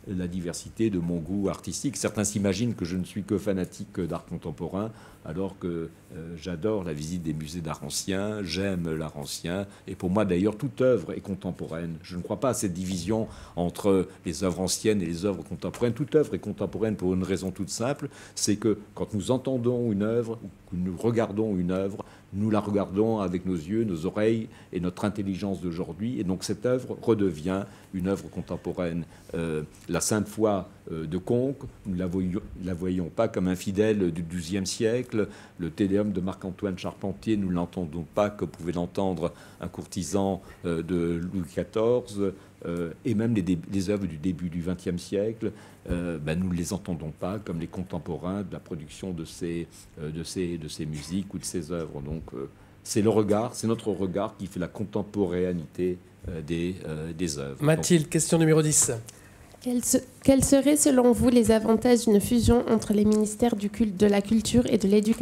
la diversité de mon goût artistique. Certains s'imaginent que je ne suis que fanatique d'art contemporain, alors que euh, j'adore la visite des musées d'art ancien, j'aime l'art ancien, et pour moi d'ailleurs toute œuvre est contemporaine. Je ne crois pas à cette division entre les œuvres anciennes et les œuvres contemporaines. Toute œuvre est contemporaine pour une raison toute simple, c'est que quand nous entendons une œuvre, ou que nous regardons une œuvre, nous la regardons avec nos yeux, nos oreilles et notre intelligence d'aujourd'hui. Et donc cette œuvre redevient une œuvre contemporaine. Euh, la Sainte Foi euh, de Conques, nous ne la, voyons, la voyons pas comme un fidèle du douzième siècle. Le Te Deum de Marc-Antoine Charpentier, nous ne l'entendons pas comme pouvait l'entendre un courtisan euh, de Louis quatorze. Euh, et même les, les œuvres du début du vingtième siècle, euh, ben, nous ne les entendons pas comme les contemporains de la production de ces, euh, de ces, de ces musiques ou de ces œuvres. Donc euh, c'est le regard, c'est notre regard qui fait la contemporanéité euh, des, euh, des œuvres. Mathilde, question numéro dix. Quels, se, quels seraient selon vous les avantages d'une fusion entre les ministères du culte, de la culture et de l'éducation ?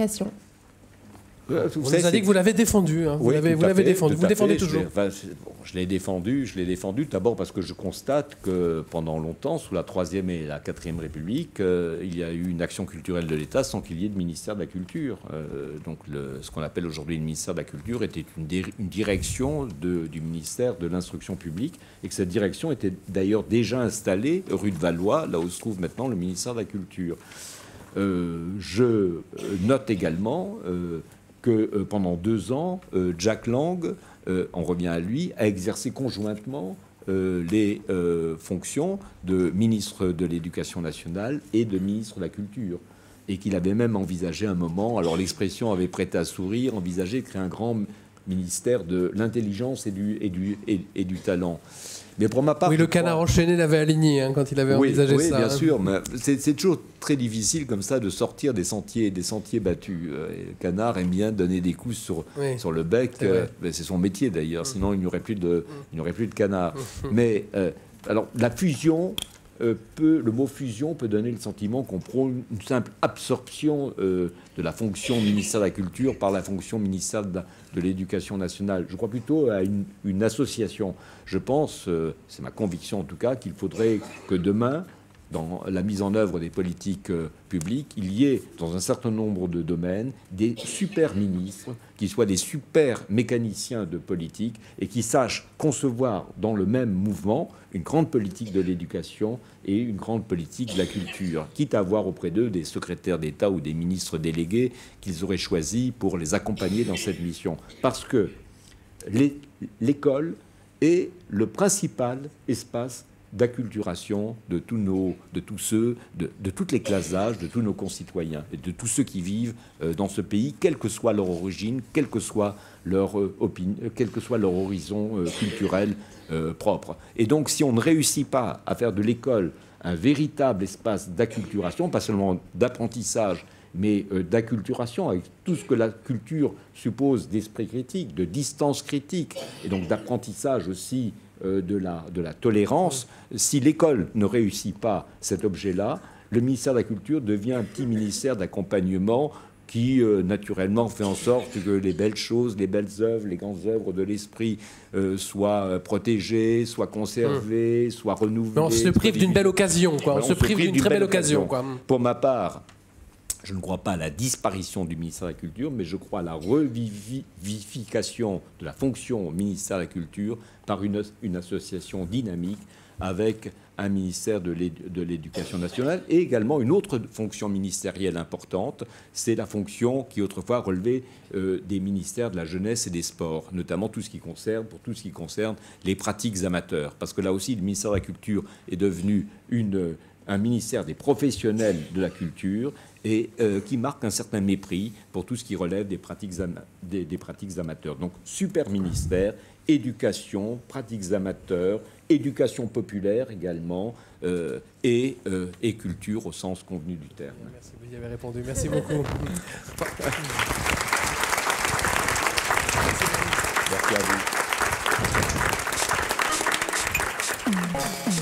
Vous nous a dit que vous l'avez défendu. Hein. Vous oui, l'avez, vous l'avez défendu. Vous défendez fait. toujours. Je l'ai, enfin, bon, je l'ai défendu. Je l'ai défendu d'abord parce que je constate que pendant longtemps, sous la troisième et la quatrième République, euh, il y a eu une action culturelle de l'État sans qu'il y ait de ministère de la Culture. Euh, donc, le, ce qu'on appelle aujourd'hui le ministère de la Culture était une, dé, une direction de, du ministère de l'Instruction publique, et que cette direction était d'ailleurs déjà installée rue de Valois, là où se trouve maintenant le ministère de la Culture. Euh, je note également euh, que euh, pendant deux ans, euh, Jack Lang, euh, on revient à lui, a exercé conjointement euh, les euh, fonctions de ministre de l'Éducation nationale et de ministre de la Culture. Et qu'il avait même envisagé un moment, alors l'expression avait prêté à sourire, envisagé de créer un grand ministère de l'intelligence et du, et du, et, et du talent. Mais pour ma part, oui, le canard crois... enchaîné l'avait aligné hein, quand il avait oui, envisagé oui, ça. Oui, bien hein. sûr. Mais c'est, c'est toujours très difficile comme ça de sortir des sentiers, des sentiers battus. Et le canard aime bien donner des coups sur, oui. sur le bec. C'est, euh, c'est son métier d'ailleurs. Mmh. Sinon, il n'y aurait plus de, il n'y aurait plus de canard. Mmh. Mais euh, alors, la fusion. Euh, peut, le mot fusion peut donner le sentiment qu'on prône une simple absorption euh, de la fonction ministère de la Culture par la fonction ministère de, de l'Éducation nationale. Je crois plutôt à une, une association. Je pense, euh, c'est ma conviction en tout cas, qu'il faudrait que demain, dans la mise en œuvre des politiques euh, publiques, il y ait dans un certain nombre de domaines des super ministres qui soient des super mécaniciens de politique et qui sachent concevoir dans le même mouvement une grande politique de l'éducation et une grande politique de la culture, quitte à avoir auprès d'eux des secrétaires d'État ou des ministres délégués qu'ils auraient choisis pour les accompagner dans cette mission. Parce que les, l'école est le principal espace d'acculturation de tous nos, de tous ceux, de, de toutes les classes d'âge, de tous nos concitoyens et de tous ceux qui vivent euh, dans ce pays, quelle que soit leur origine, quel que soit leur euh, opinion, quel que soit leur horizon euh, culturel euh, propre. Et donc, si on ne réussit pas à faire de l'école un véritable espace d'acculturation, pas seulement d'apprentissage, mais euh, d'acculturation, avec tout ce que la culture suppose d'esprit critique, de distance critique, et donc d'apprentissage aussi De la, de la tolérance. Si l'école ne réussit pas cet objet-là, le ministère de la Culture devient un petit ministère d'accompagnement qui, euh, naturellement, fait en sorte que les belles choses, les belles œuvres, les grandes œuvres de l'esprit euh, soient protégées, soient conservées, mmh. soient renouvelées. Mais on se prive d'une belle occasion, quoi. On, on se prive d'une, d'une très belle occasion, occasion quoi. Pour ma part, je ne crois pas à la disparition du ministère de la Culture, mais je crois à la revivification de la fonction ministère de la Culture par une, une association dynamique avec un ministère de l'Éducation nationale et également une autre fonction ministérielle importante, c'est la fonction qui autrefois relevait euh, des ministères de la jeunesse et des sports, notamment tout ce qui concerne, pour tout ce qui concerne les pratiques amateurs. Parce que là aussi, le ministère de la Culture est devenu une, un ministère des professionnels de la culture et euh, qui marque un certain mépris pour tout ce qui relève des pratiques, ama- des, des pratiques amateurs. Donc, super ministère, éducation, pratiques amateurs, éducation populaire également, euh, et, euh, et culture au sens convenu du terme. Merci, vous y avez répondu. Merci beaucoup. Merci à vous.